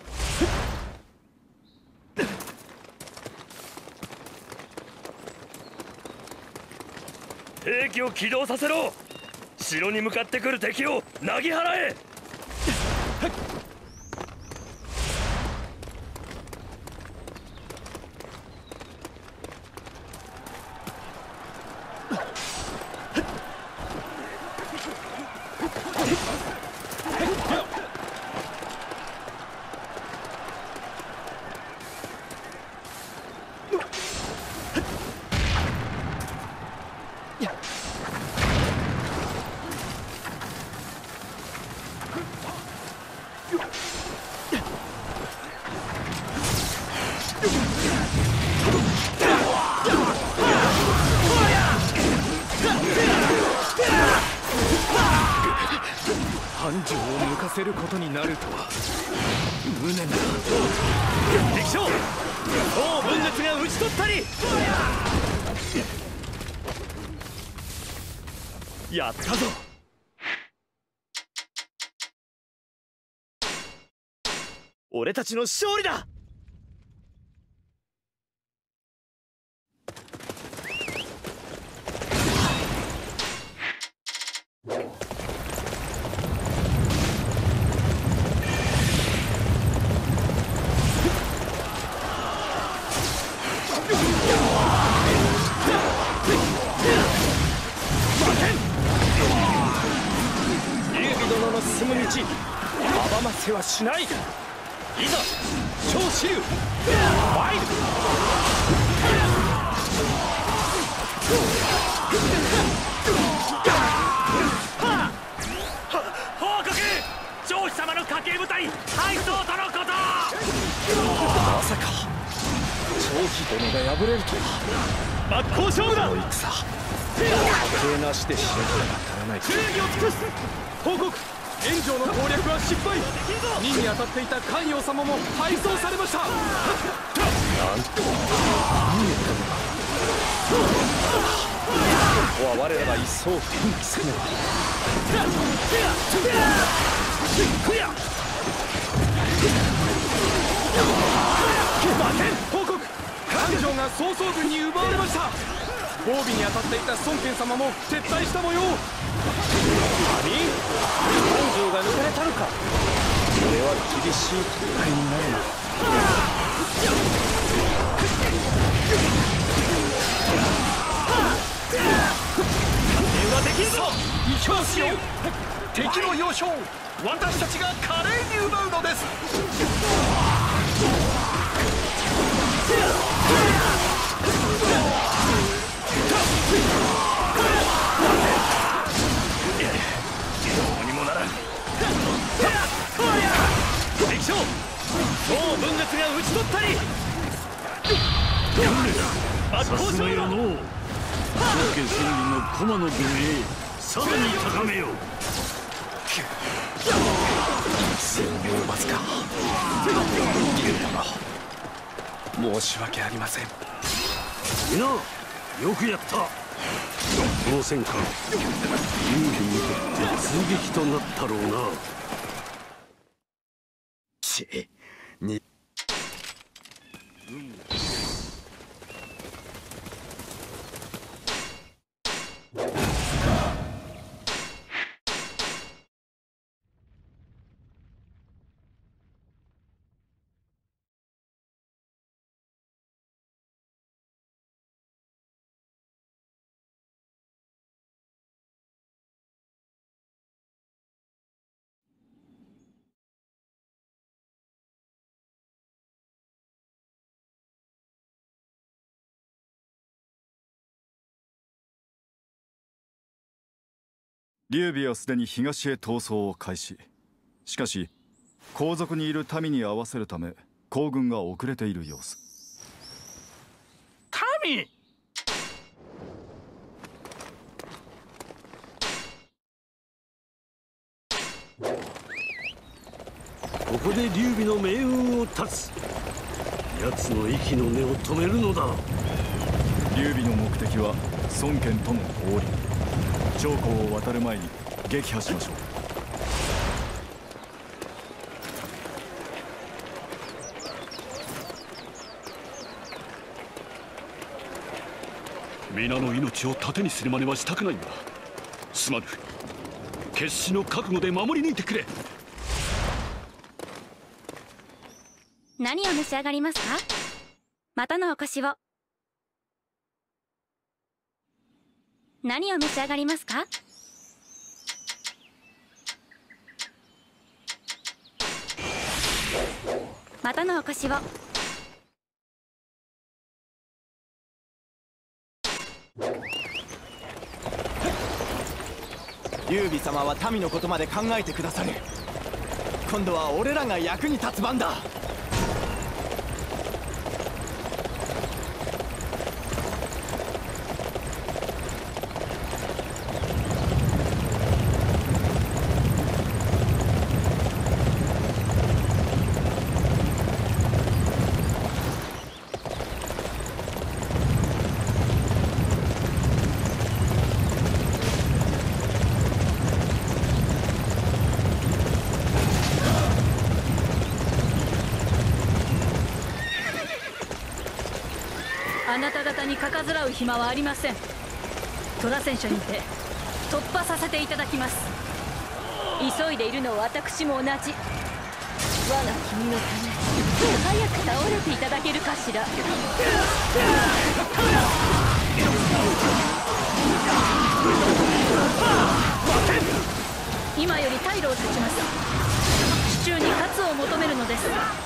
兵器を起動させろ。城に向かってくる敵をなぎ払え。 繁盛を抜かせることになるとは無念だ。敵将、王文術が討ち取ったり。やったぞ。俺たちの勝利だ。進む道、阻ませはしない。いざ超支流ファイル。 報告、上司様の家系部隊敗走とのこと。 まさか張飛殿が敗れるとは。真っ向勝負だ。この戦家系なしでしなければならない。忠義を尽くす。報告、炎上の攻略は失敗。任に当たっていた咸陽様も敗走されました。なんと何言ったのか。ここは我らが一層奮起せねば。報告、咸陽が曹操軍に奪われました。防備に当たっていた孫権様も撤退した模様。何？本城が抜かれたのか。これは厳しい戦いになるな。手はできるぞ。意表しよう。敵の要衝、私たちが華麗に奪うのです。どうにもならん。敵将、王文月が討ち取ったり。 さすがよのう。宗家千里の駒の軍営、さらに高めよう。 戦力わずか。龍殿、申し訳ありません。 皆よくやった。この戦果、劉備にとって痛撃となったろうな。 に劉備はすでに東へ逃走を開始。しかし後続にいる民に合わせるため行軍が遅れている様子。 民！ ここで劉備の命運を断つ。 奴の息の根を止めるのだ。 劉備の目的は孫権との合流。長江を渡る前に撃破しましょう。 皆の命を盾にする真似はしたくないんだ。すまぬ。決死の覚悟で守り抜いてくれ。 何を召し上がりますか？またのお越しを。何を召し上がりますか？またのお越しを。 劉備様は民のことまで考えてくださる。今度は俺らが役に立つ番だ。 あなた方にかかずらう暇はありません。虎戦車にて突破させていただきます。急いでいるのは私も同じ。我が君のため早く倒れていただけるかしら。今より退路を断ちます。手中に勝を求めるのです。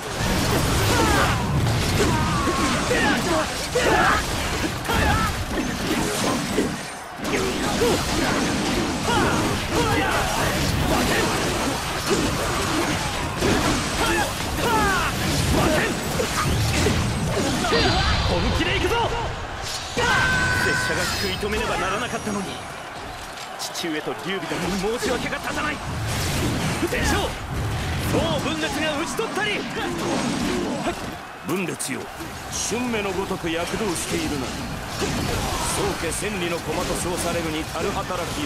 本気で行くぞ。拙者が食い止めねばならなかったのに、父上と劉備殿に申し訳が立たない。伝承、宋文烈が討ち取ったり。 文烈よ、春目のごとく躍動しているな。宗家千里の駒と称されるに足る働きよ。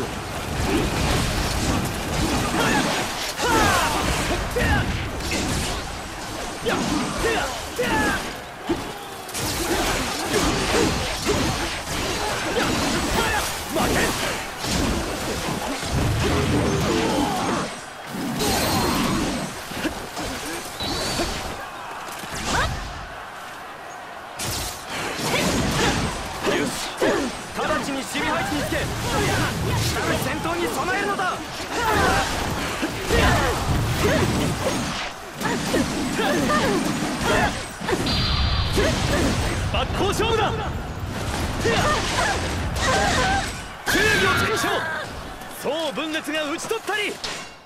直ちに守備配置につけ、来る戦闘に備えるのだ。真っ向勝負だ。忠義を尽くしょう。宋文烈が討ち取ったり。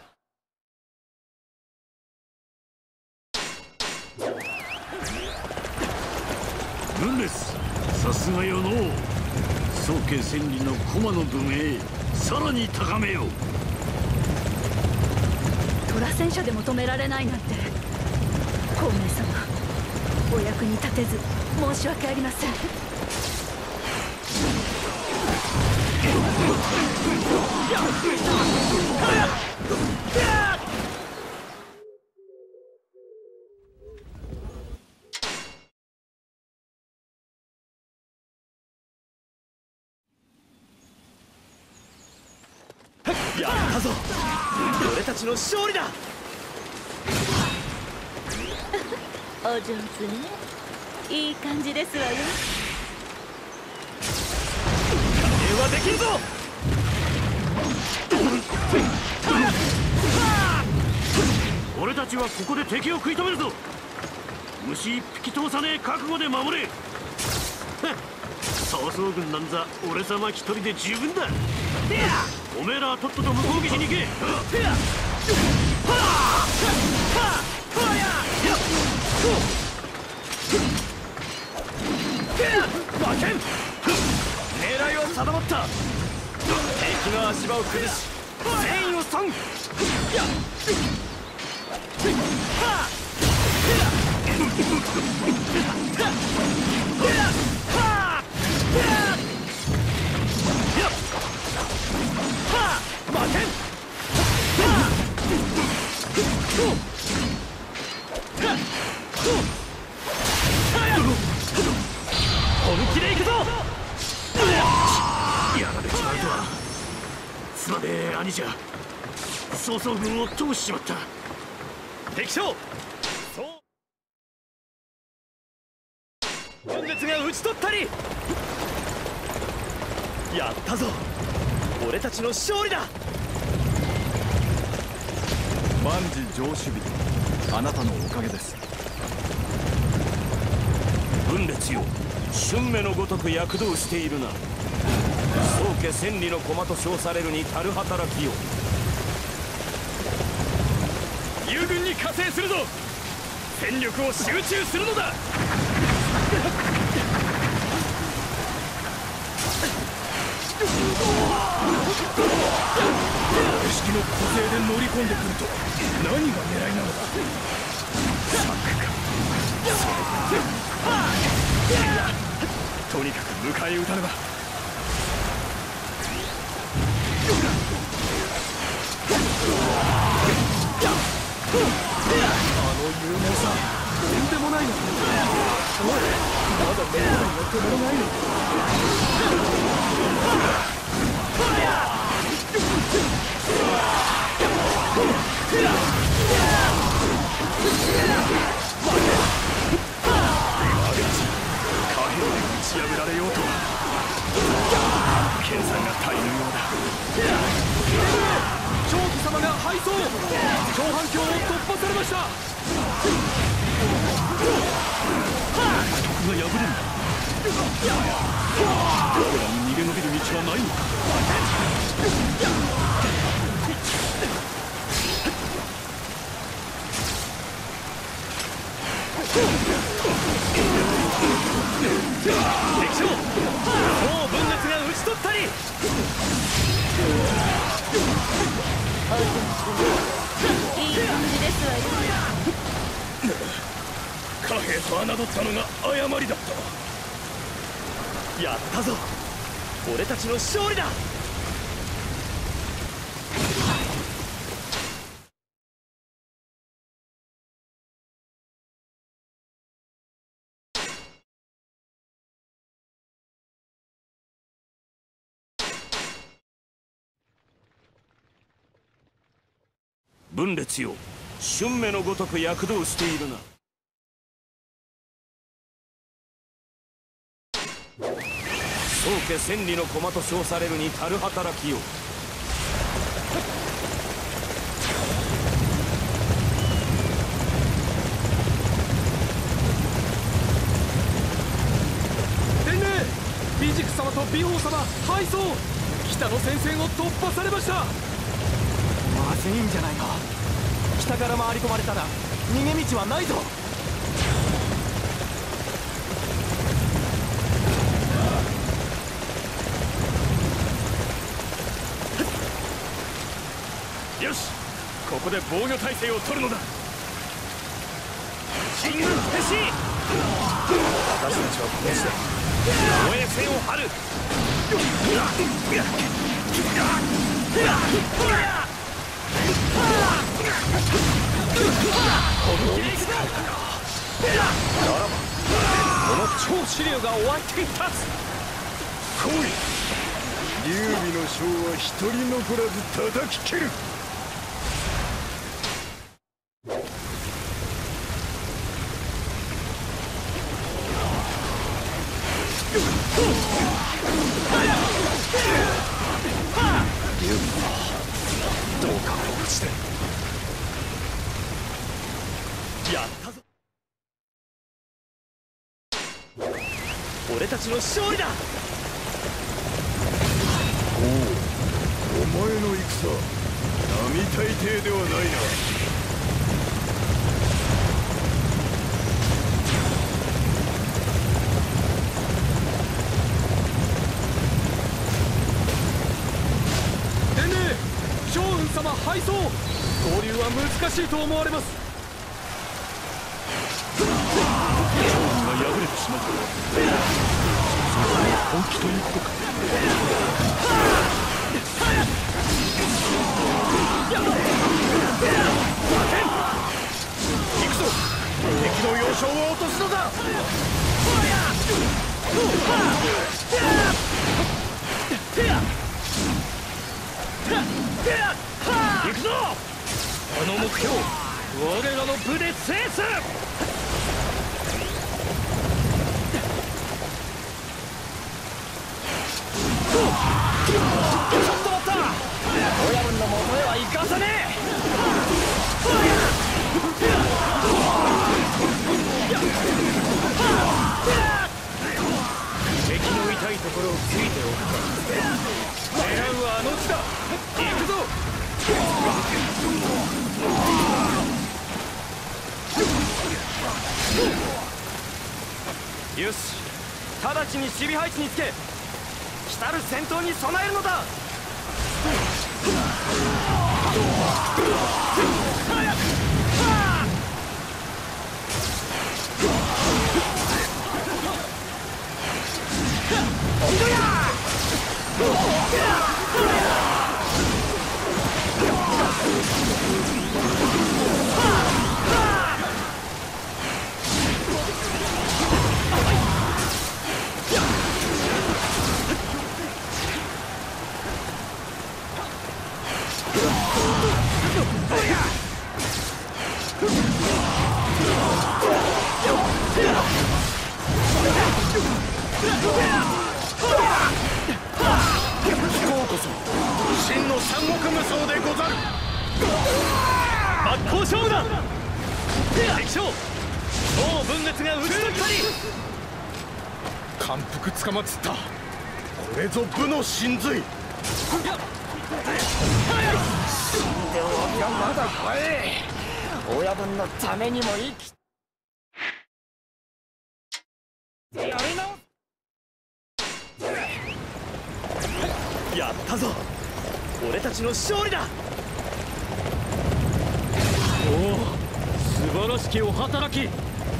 文烈、さすがよのう。宗家千里の駒の武名、さらに高めよう。 虎戦車でも止められないなんて、孔明様、お役に立てず申し訳ありません。 やったぞ。俺たちの勝利だ。 お上手ね。いい感じですわよ。 加勢はできんぞ。 俺たちはここで敵を食い止めるぞ。虫一匹通さねえ覚悟で守れ。曹操軍なんざ俺様一人で十分だ。おめえらはとっとと向こう岸に行け。 負けん。狙いは定まった。敵の足場を崩し戦意を損。 本気で行くぞ。やられちまうとはすまねえ兄者。曹操軍を通しちまった。 敵将分裂が討ち取ったり。やったぞ、俺たちの勝利だ。 万事上守備、あなたのおかげです。 分裂よ、春目のごとく躍動しているな。宗家千里の駒と称されるに足る働きよ。 友軍に加勢するぞ。戦力を集中するのだ。 屋敷の小勢で乗り込んでくるとは何が狙いなのだ。 とにかく迎え撃たねば。 有名さとんでもないな。おい、まだ目の前が止まらないの。 下辺で打ち破られようとは研鑽が足りぬようだ。長貴様が敗走。長反橋を突破されました。徳が破るんだ。彼らに逃げ延びる道はないのか。敵将、もう分裂が討ち取ったり。 いい感じですわよ。 貨幣と侮ったのが誤りだった。 やったぞ、俺たちの勝利だ。 分裂よ、春目のごとく躍動しているな。宗家千里の駒と称されるに足る働きよ。 伝令、美塾様と美宝様敗走。北の戦線を突破されました。 まずいんじゃないか。北から回り込まれたら逃げ道はないぞ。 よし、ここで防御態勢を取るのだ。進軍停止。私たちはこの地で防衛線を張る。本気で行くぞ。ならばこの超支流が終わっていた。 来い。劉備の将は一人残らず叩き切る。 どうかご無事で。やったぞ、俺たちの勝利だ。 お前の戦、並大抵ではないな。 伝令、趙雲様敗走。合流は難しいと思われます。 しまうとは本気ということか。行くぞ。敵の要衝を落とすのだ。 行くぞ。この目標、我らの部で制す。ちょっと待った。親分の元へは行かせねえ。敵の痛いところをついておくか。狙うはあの地だ。行くぞ。よし、直ちに守備配置につけ、来たる戦闘に備えるのだ。 真の三国無双でござる。 真っ向勝負だ。敵将超分裂が打ち取ったり。 感服つかまつった。これぞ武の真髄。死んでおきゃまだ早い。親分のためにも生きやり直す。 やったぞ。俺たちの勝利だ。おお、素晴らしきお働き。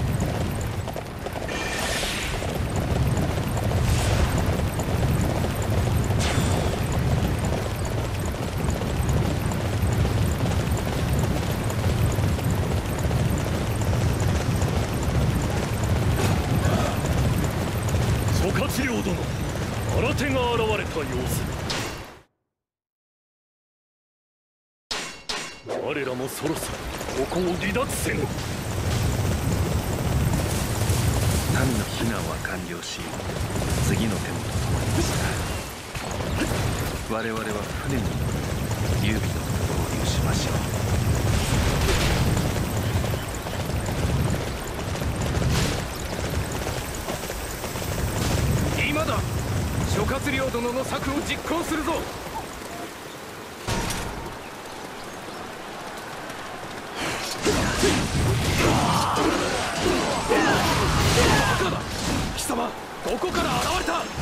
諸葛亮殿、新手が現れた様子。我らもそろそろここを離脱せぬ。 民の避難は完了し、次の手も整いました。我々は船に劉備のと合流しましょう。今だ。諸葛亮殿の策を実行するぞ。バカだ。貴様、どこから現れた。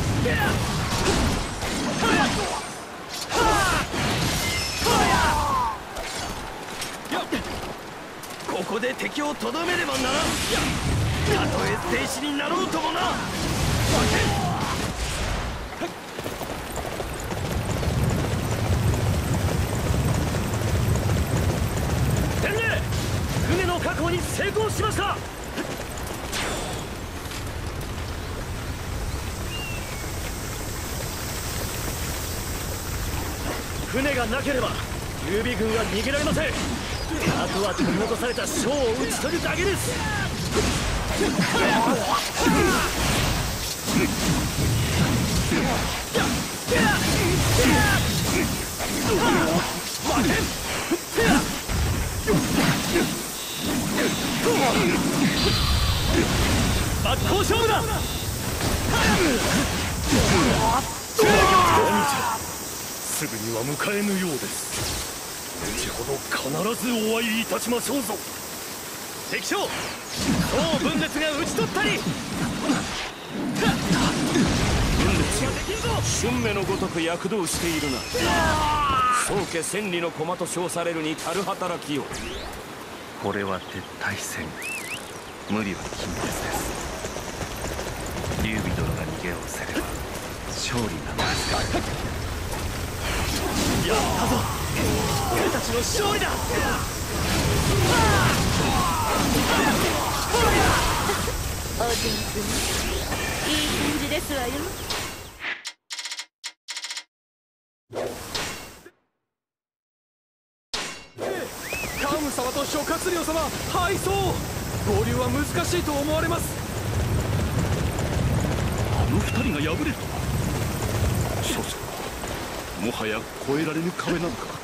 ここで敵をとどめればならん。たとえ兵士になろうともな。天礼、船の確保に成功しました。船がなければ劉備軍は逃げられません。あとは取り残された将を討ち取るだけです。真っ向勝負だ。 すぐには迎えぬようです。後ほど必ずお会いいたしましょうぞ。 敵将、超分裂が討ち取ったり。 春目のごとく躍動しているな。宗家千里の駒と称されるに足る働きよ。 これは撤退せん。無理は禁物です。 劉備殿が逃げをせれば勝利が待つか。 やったぞ、俺たちの勝利だ。 お上手にいい感じですわよ。 カウム様と諸葛亮様敗走。合流は難しいと思われます。 あの二人が敗れるとは。諸将、もはや越えられぬ壁なのか。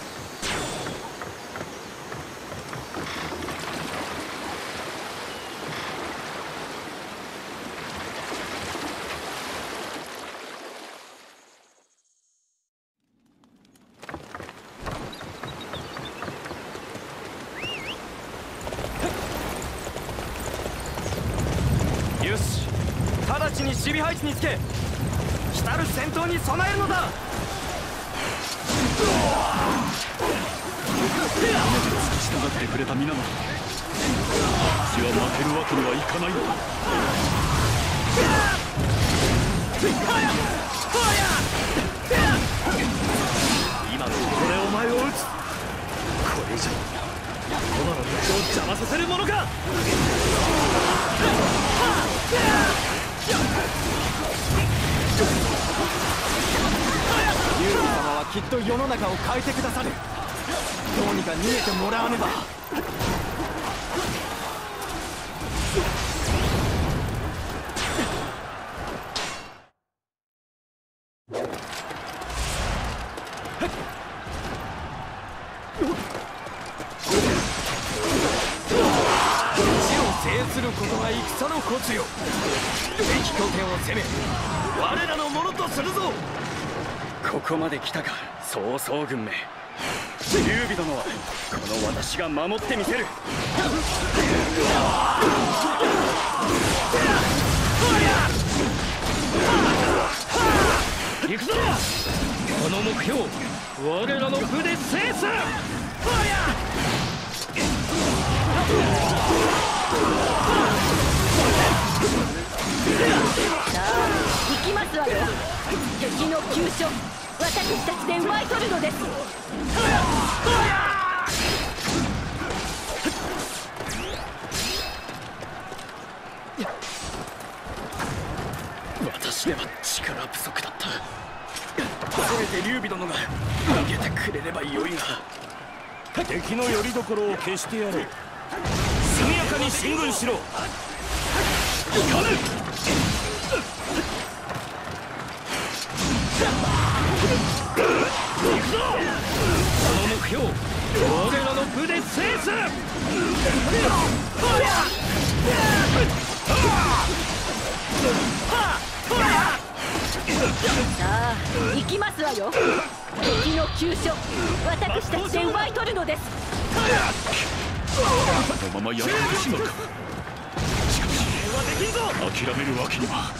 よし、直ちに守備配置につけ、来たる戦闘に備えるのだ。 突き従ってくれた皆が私は負けるわけにはいかないのだ。 今のこれお前を撃つ。これ以上殿の道を邪魔させるものか。劉備様はきっと世の中を変えてくださる。どうにか逃げてもらわねば。制することが戦のコツよ。敵拠点を攻め、我らのものとするぞ。ここまで来たか、曹操軍め。劉備殿はこの私が守ってみせる。 行くぞ。この目標、我らの部で制す。 さあ行きますわよ。敵の急所、私たちで奪い取るのです。 私では力不足だった。せめて劉備殿が逃げてくれればよいが。 敵の拠り所を消してやろう。速やかに進軍しろ。行かぬ。 行くぞ。この目標、我らの部で制す。 さあ行きますわよ。敵の急所、私たちで奪い取るのです。 このままやられてしまうか。しかし諦めるわけには。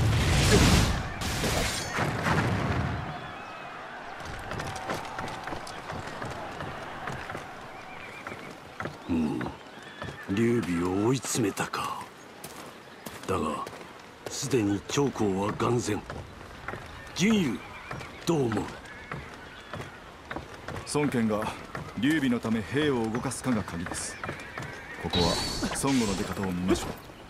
劉備を追い詰めたか。だがすでに長江は眼前。荀宥、どう思う。 孫権が劉備のため兵を動かすかが鍵です。ここは孫悟の出方を見ましょう。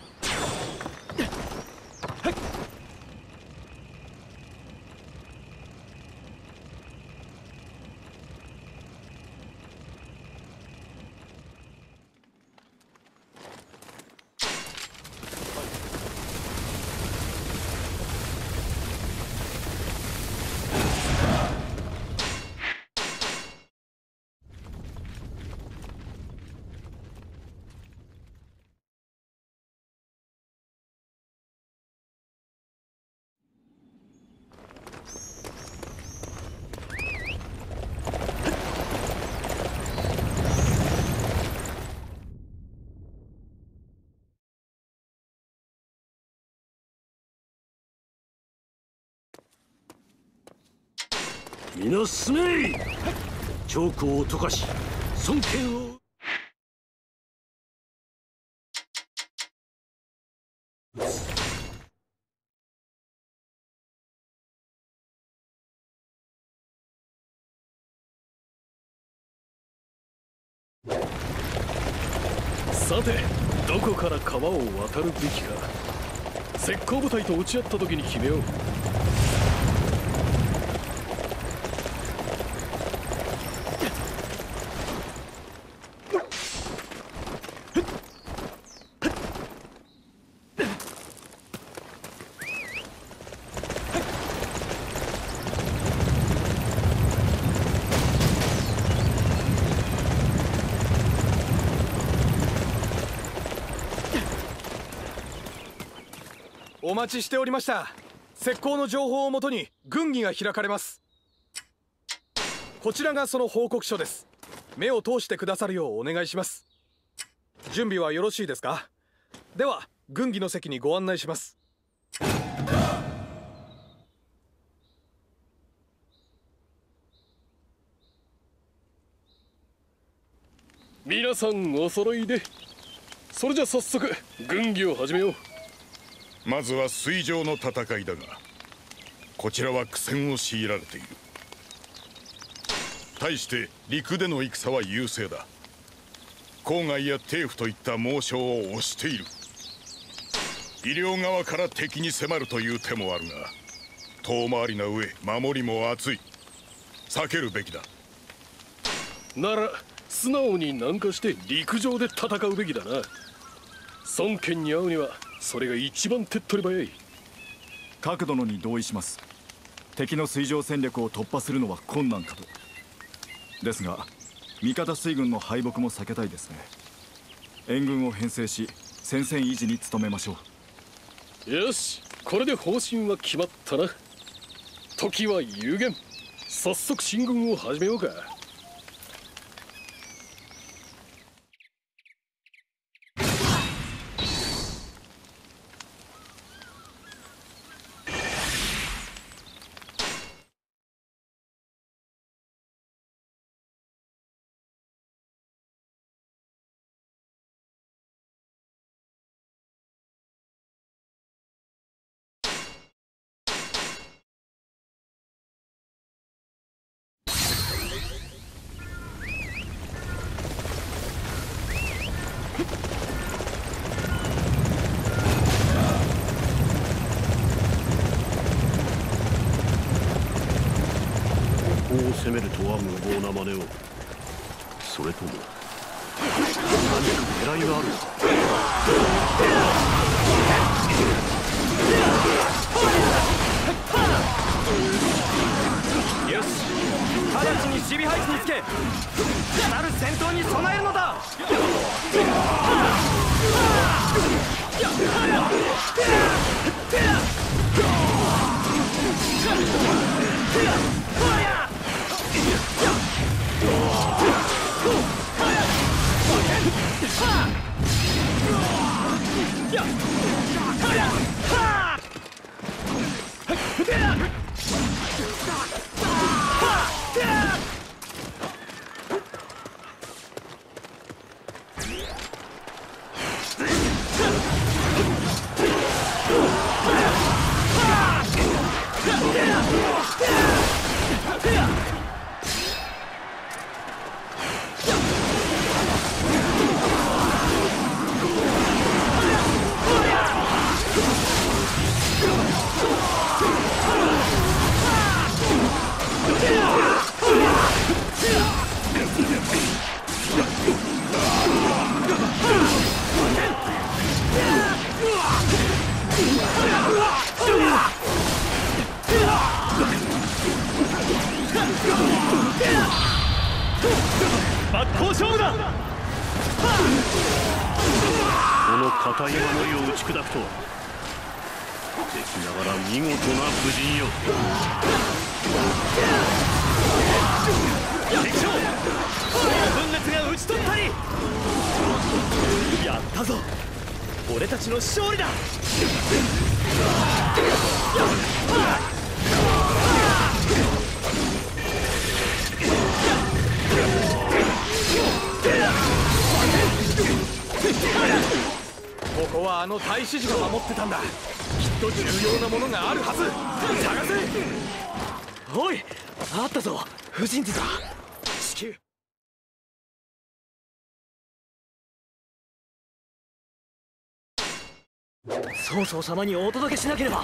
皆進め。長江を溶かし孫権を。 さて、どこから川を渡るべきか。石膏部隊と撃ち合った時に決めよう。 お待ちしておりました。石膏の情報をもとに軍議が開かれます。こちらがその報告書です。目を通してくださるようお願いします。準備はよろしいですか？では軍議の席にご案内します。 皆さんお揃いで。それじゃ早速軍議を始めよう。 まずは水上の戦いだが、こちらは苦戦を強いられている。対して陸での戦は優勢だ。郊外や帝府といった猛将を押している。医療側から敵に迫るという手もあるが、遠回りな上守りも厚い。避けるべきだ。 なら素直に南下して陸上で戦うべきだな。孫権に会うにはそれが一番手っ取り早い。 各殿に同意します。敵の水上戦略を突破するのは困難かと。ですが味方水軍の敗北も避けたいですね。援軍を編成し戦線維持に努めましょう。よし、これで方針は決まったな。時は有限。早速進軍を始めようか。 攻めるとは無謀な真似を。それとも何か狙いがあるのか。 よし、直ちに守備配置につけ、来る戦闘に備えるのだ。 真っ向勝負だ。この片山のりを打ち砕くとは、敵ながら見事な布陣よ。敵将、分裂が打ち取ったり。やったぞ、俺たちの勝利だ。 ここはあの大使寺が守ってたんだ。きっと重要なものがあるはず。探せ。 おい、あったぞ、不人図だ。至急曹操様にお届けしなければ。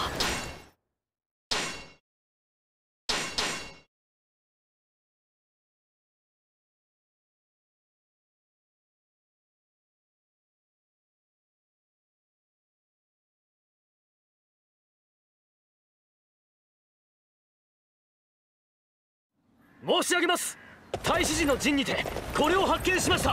申し上げます。太子寺の陣にてこれを発見しました。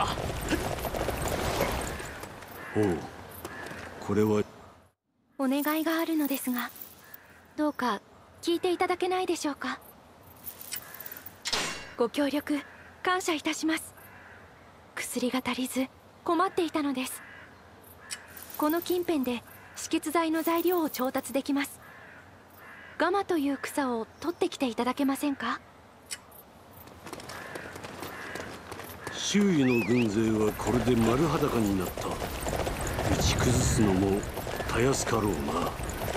おう、これはお願いがあるのですが、どうか聞いていただけないでしょうか。ご協力感謝いたします。薬が足りず困っていたのです。この近辺で止血剤の材料を調達できます。ガマという草を取ってきていただけませんか。 周囲の軍勢はこれで丸裸になった。打ち崩すのもたやすかろうな。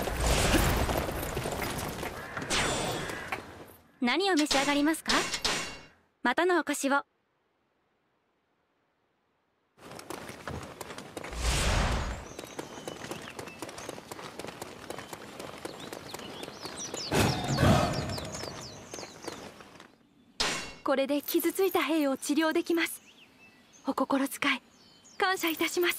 何を召し上がりますか。またのお越しを。これで傷ついた兵を治療できます。お心遣い感謝いたします。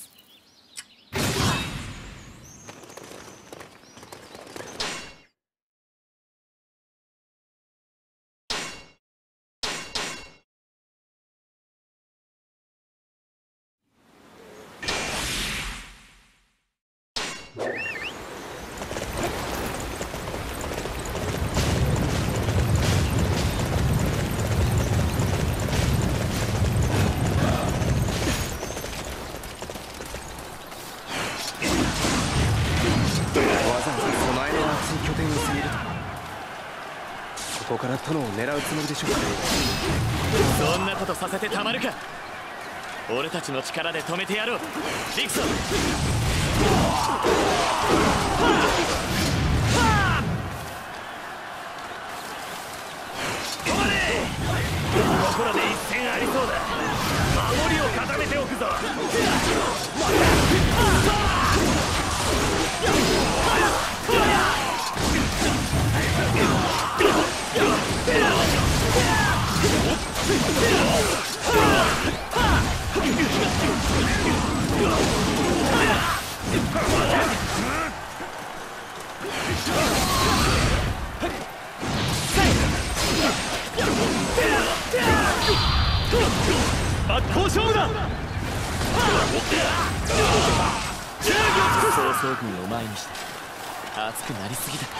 ここから殿を狙うつもりでしょうか。そんなことさせてたまるか。俺たちの力で止めてやろう。リクソン。止まれ。ここらで一戦ありそうだ。守りを固めておくぞ。真っ向勝負だ。曹操軍を前にして熱くなりすぎた。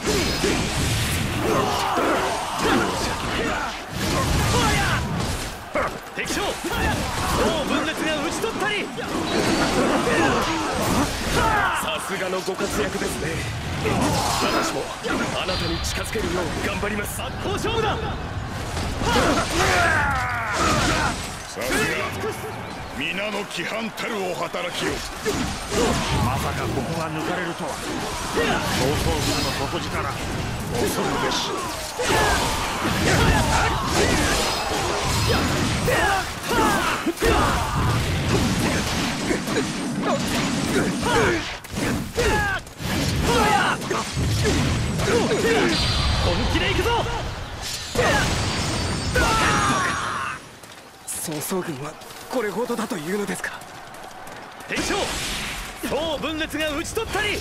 敵将もう分裂が討ち取ったり。さすがのご活躍ですね。私もあなたに近づけるよう頑張ります。真っ向勝負だ。 さすが皆の規範たるお働きよ。まさかここが抜かれるとは。曹操軍の底力恐るべし。 本気で行くぞ。 曹操軍はこれほどだというのですか。 敵将総分裂が討ち取ったり。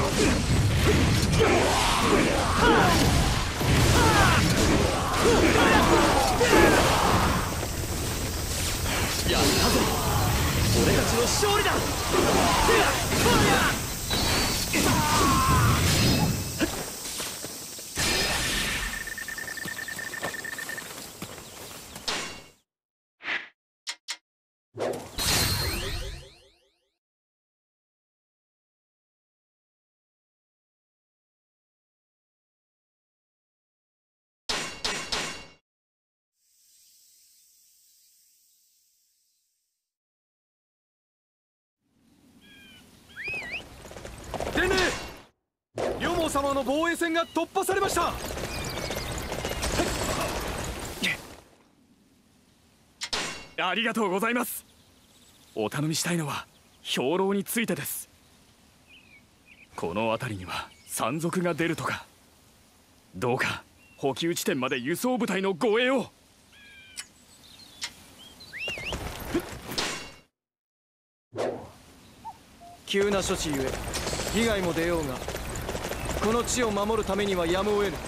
やったぜ。俺たちの勝利だ。伝令、両毛様の防衛線が突破されました。ありがとうございます。お頼みしたいのは兵糧についてです。 この辺りには山賊が出るとか。どうか補給地点まで輸送部隊の護衛を。 急な処置ゆえ被害も出ようが、この地を守るためにはやむを得ぬ。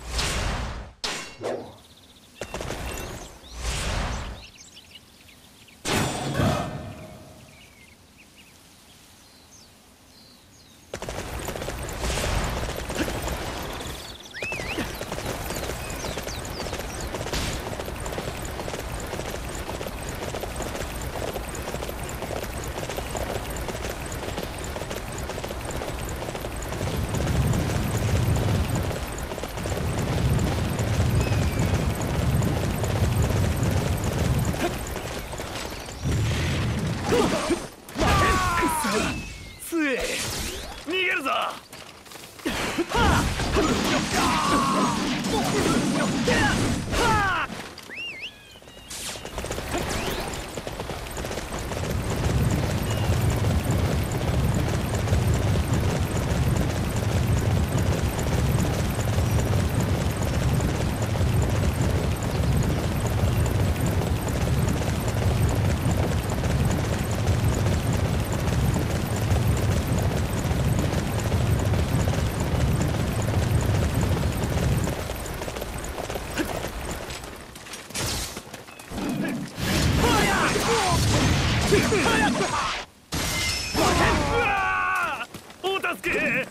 逃げるぞ。お助け。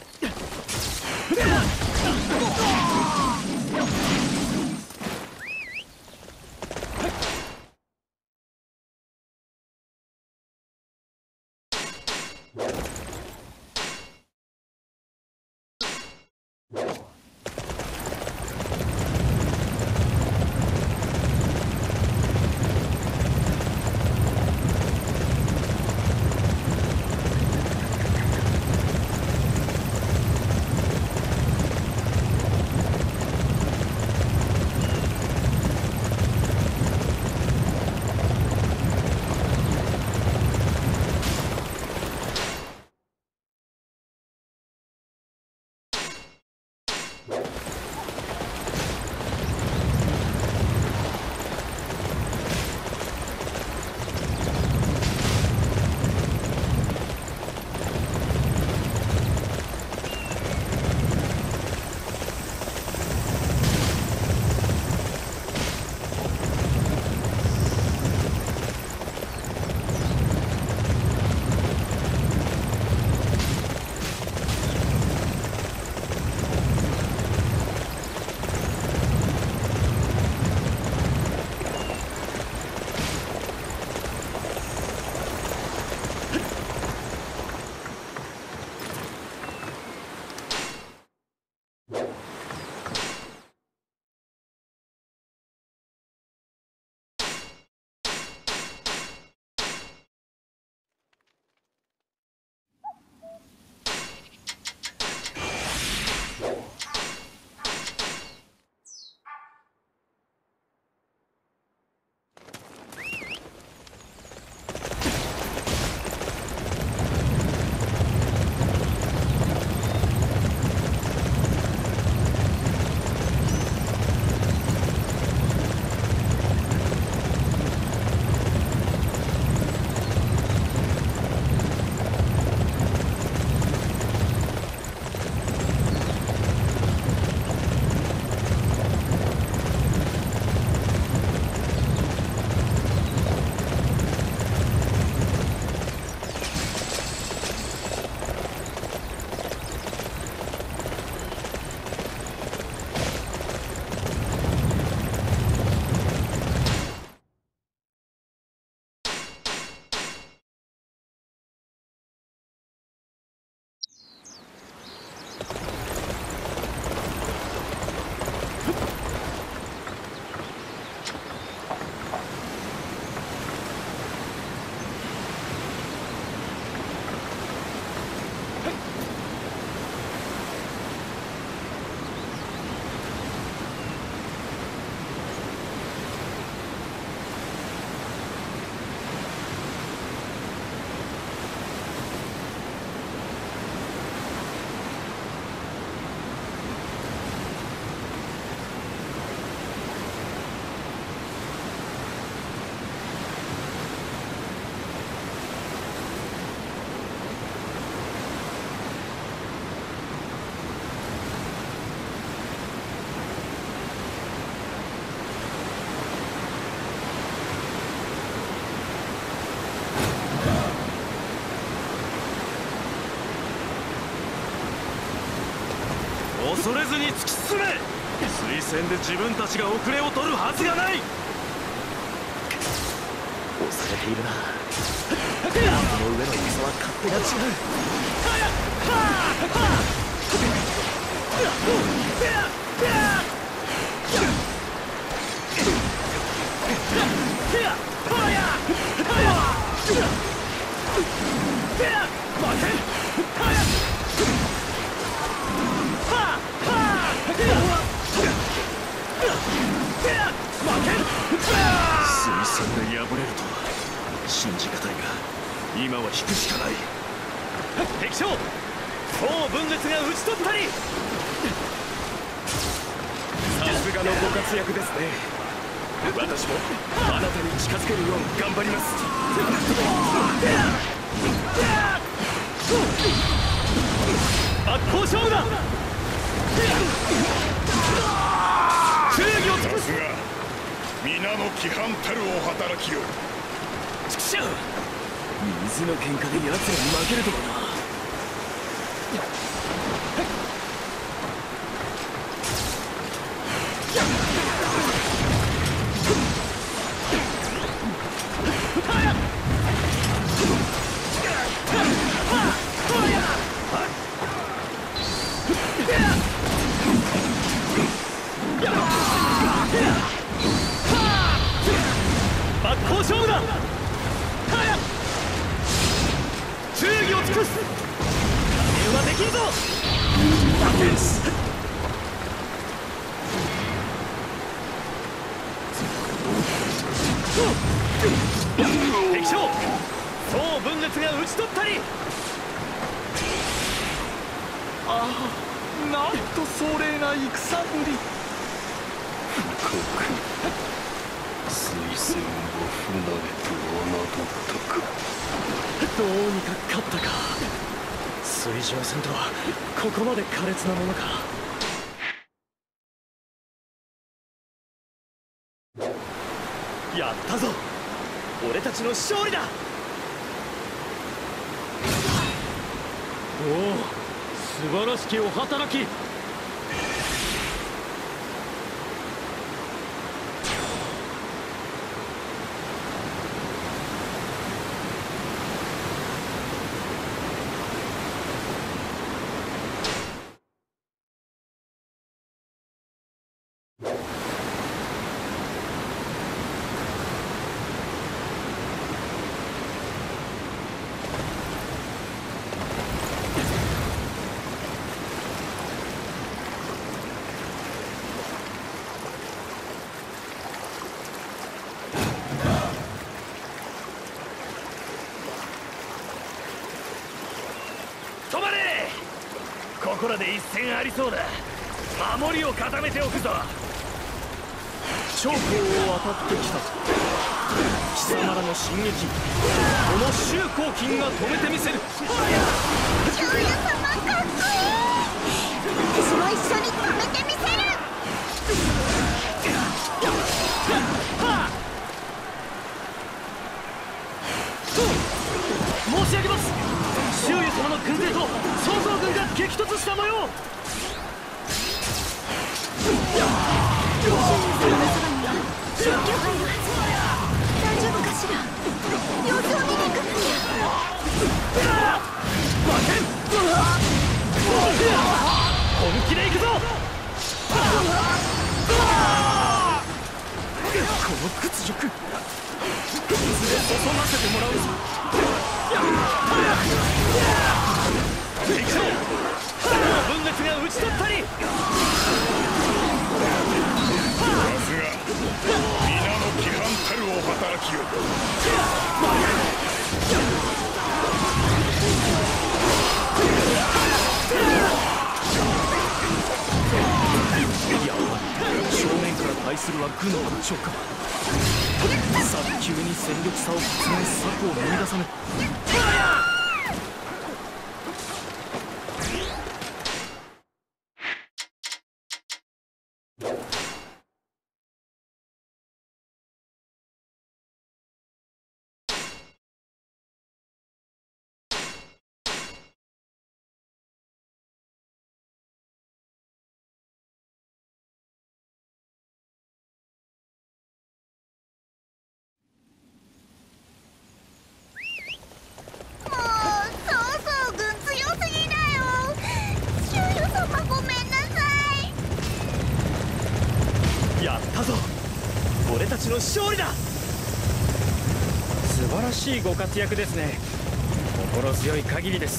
恐れずに突き進め。推薦で自分たちが遅れを取るはずがない。押されているな。この上の戦は勝手が違う。推薦で敗れるとは信じがたいが、今は引くしかない。敵将総分裂が討ち取ったり。さすがのご活躍ですね。私もあなたに近づけるよう頑張ります。真っ向勝負だ。忠義を尽くす。 皆の規範たるお働きよ。 水の喧嘩で奴らに負けるとはな。真っ向勝負だ。忠義を尽くす。加減はできるぞ。敵将総分裂が討ち取ったり。 ああ、なんと壮麗な戦ぶり。 推薦を不慣れと侮ったか。 どうにか勝ったか。水上戦とはここまで苛烈なものか。やったぞ。俺たちの勝利だ。 おお、素晴らしきお働き。 止まれ。ここらで一戦ありそうだ。守りを固めておくぞ。長江を渡ってきたと。貴様らの進撃、この周公金が止めてみせる。 長屋様かっこいい。私も一緒に止めてみせる。 申し上げます。周囲様の軍勢と曹操軍が激突した模様。 周囲様のそばには消去がいるはず。大丈夫かしら。様子を見に行かなきゃ。 本気で行くぞ。この屈辱、いずれ注がせてもらうぞ。敵将分裂が討ち取ったり。 さすが皆の規範たるお働きよ。 やはり正面から対するは軍の長か。早急に戦力差を覆す策を見出さぬ。 勝利だ。素晴らしいご活躍ですね。心強い限りです。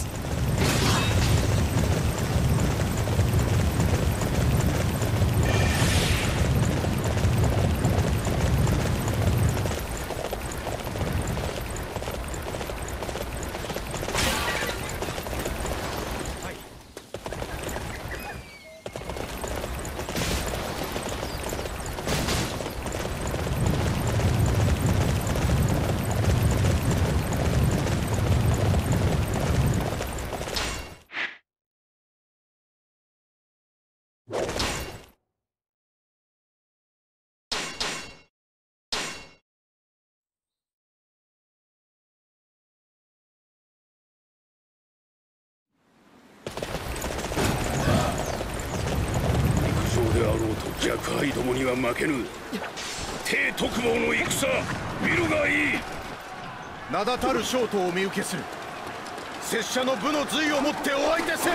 逆輩どもには負けぬ。帝徳坊の戦見るがいい。 名だたる将校を見受けする。拙者の部の髄をもってお相手せん。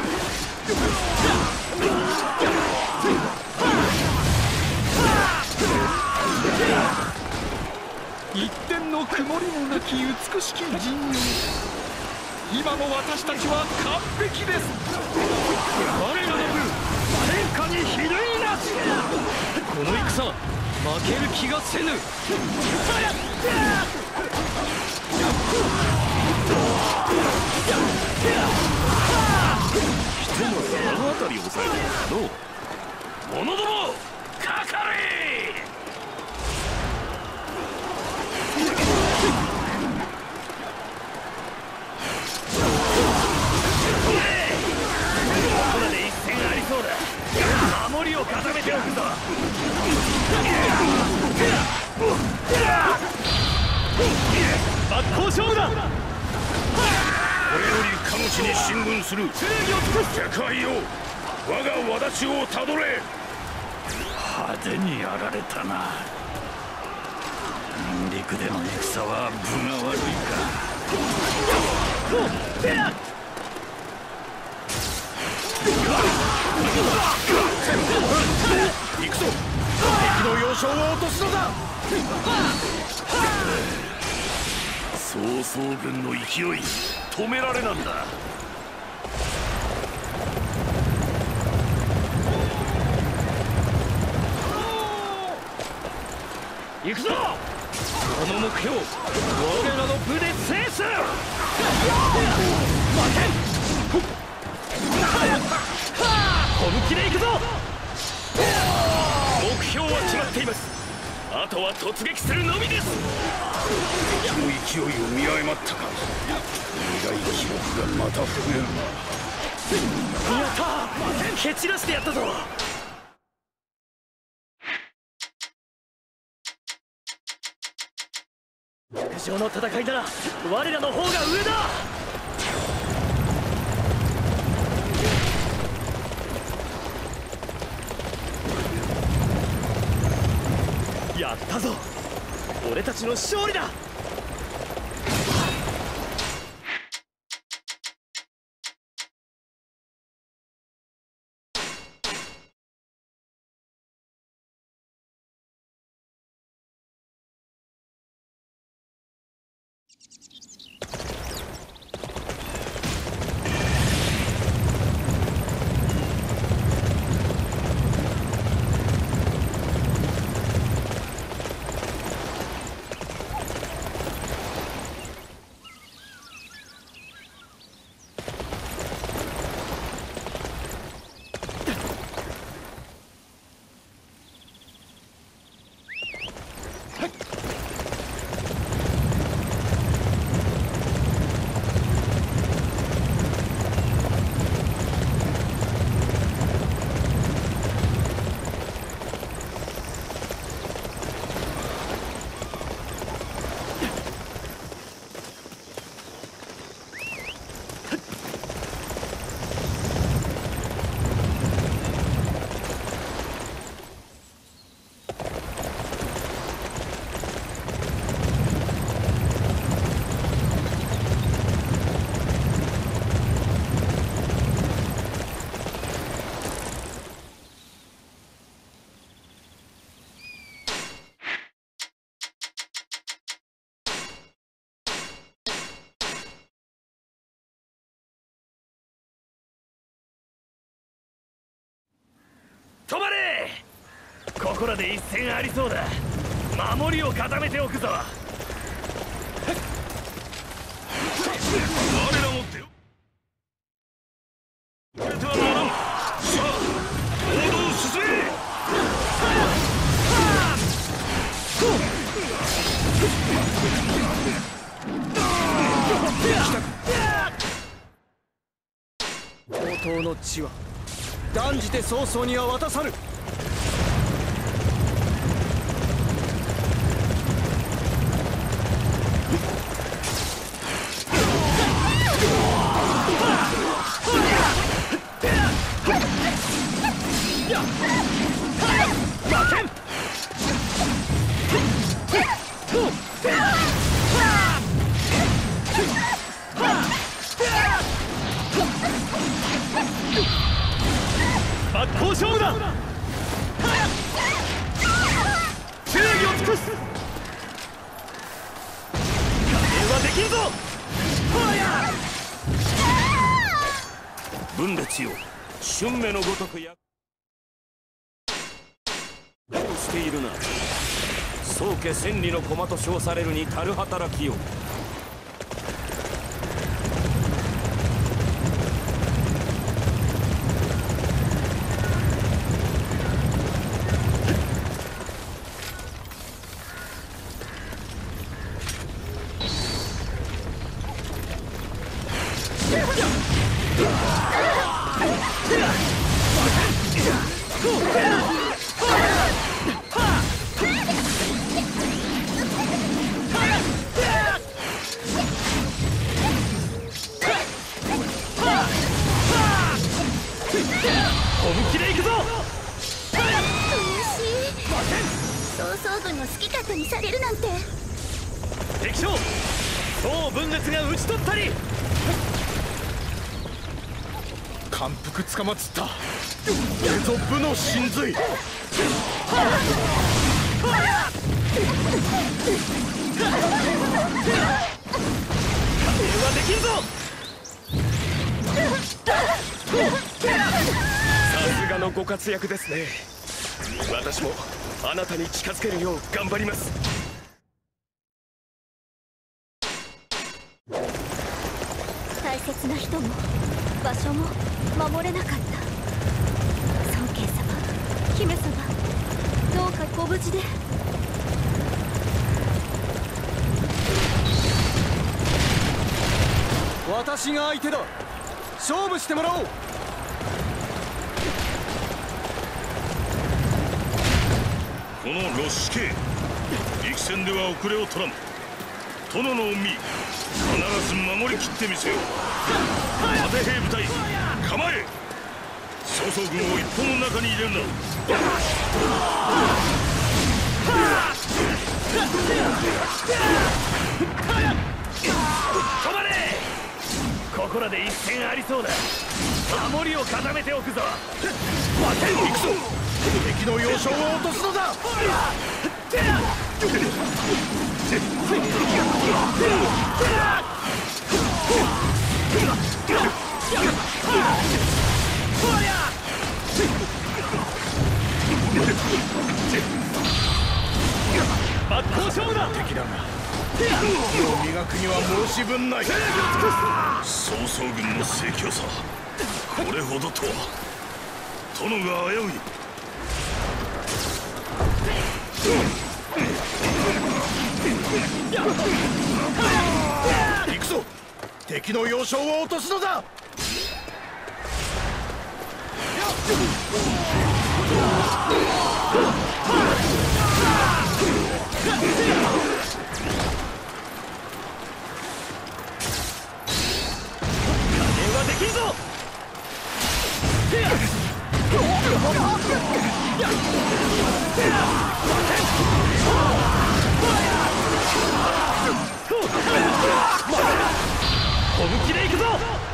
一点の曇りもなき美しき陣容。今の私たちは完璧です。我らの部天下に比類なし。この戦負ける気がせぬ。 ひとまずあの辺りを抑えてるの。者どもかかれ。 ここらで一戦ありそうだ。守りを固めておくぞ。 真っ向勝負だ。 これよりかの地に進軍する。逆輩よ、我が轍をたどれ。 派手にやられたな。陸での戦は分が悪いか。 行くぞ。敵の要衝を落とすのだ。 曹操軍の勢い止められなんだ。 行くぞ。この目標我らの部で制す。本気で行くぞ。 目標は決まっています。あとは突撃するのみです。 敵の勢いを見誤ったか。未来記録がまた増えるな。 やった蹴散らしてやったぞ。陸上の戦いなら我らの方が上だ。やったぞ。俺たちの勝利だ。 止まれ。ここらで一戦ありそうだ。守りを固めておくぞ。我らも手を触れてはならん。さあ行動を進め。 王党の地は断じて曹操には渡さぬ。真っ向勝負だ。忠義を尽くす。加減はできんぞ。 分裂よ、春目のごとくやしているな。宗家千里の駒と称されるに足る働きよ。 本気で行くぞ。悔しい。曹操軍の好き勝手にされるなんて。 敵将総分裂が討ち取ったり。 感服つかまつった。これぞ武の神髄。 はできんぞ。さすがのご活躍ですね。私もあなたに近づけるよう頑張ります。 大切な人も場所も守れなかった。孫慶様、姫様、どうかご無事で。 私が相手だ。勝負してもらおう。 このロシ系力戦では遅れを取らん。殿の御身必ず守りきってみせよう。盾兵部隊構え。曹操軍を一歩の中に入れるな。 止まれ。ここらで一戦ありそうだ。守りを固めておくぞ。 待て、行くぞ。敵の要衝を落とすのだ。 真っ向勝負だ。 敵だが火を磨くには申し分ない。 曹操軍の盛況さ、これほどとは。殿が危うい。 行くぞ。敵の要衝を落とすのだ。 できんぞ。本気で行くぞ。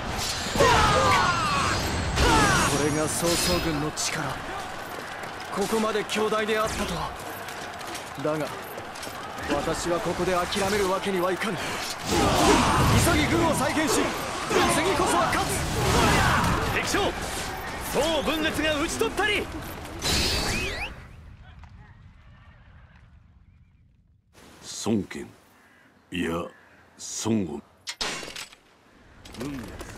これが曹操軍の力。ここまで強大であったとは。だが私はここで諦めるわけにはいかぬ。急ぎ軍を再建し、次こそは勝つ。敵将総分裂が討ち取ったり。 孫権いや孫を運命です。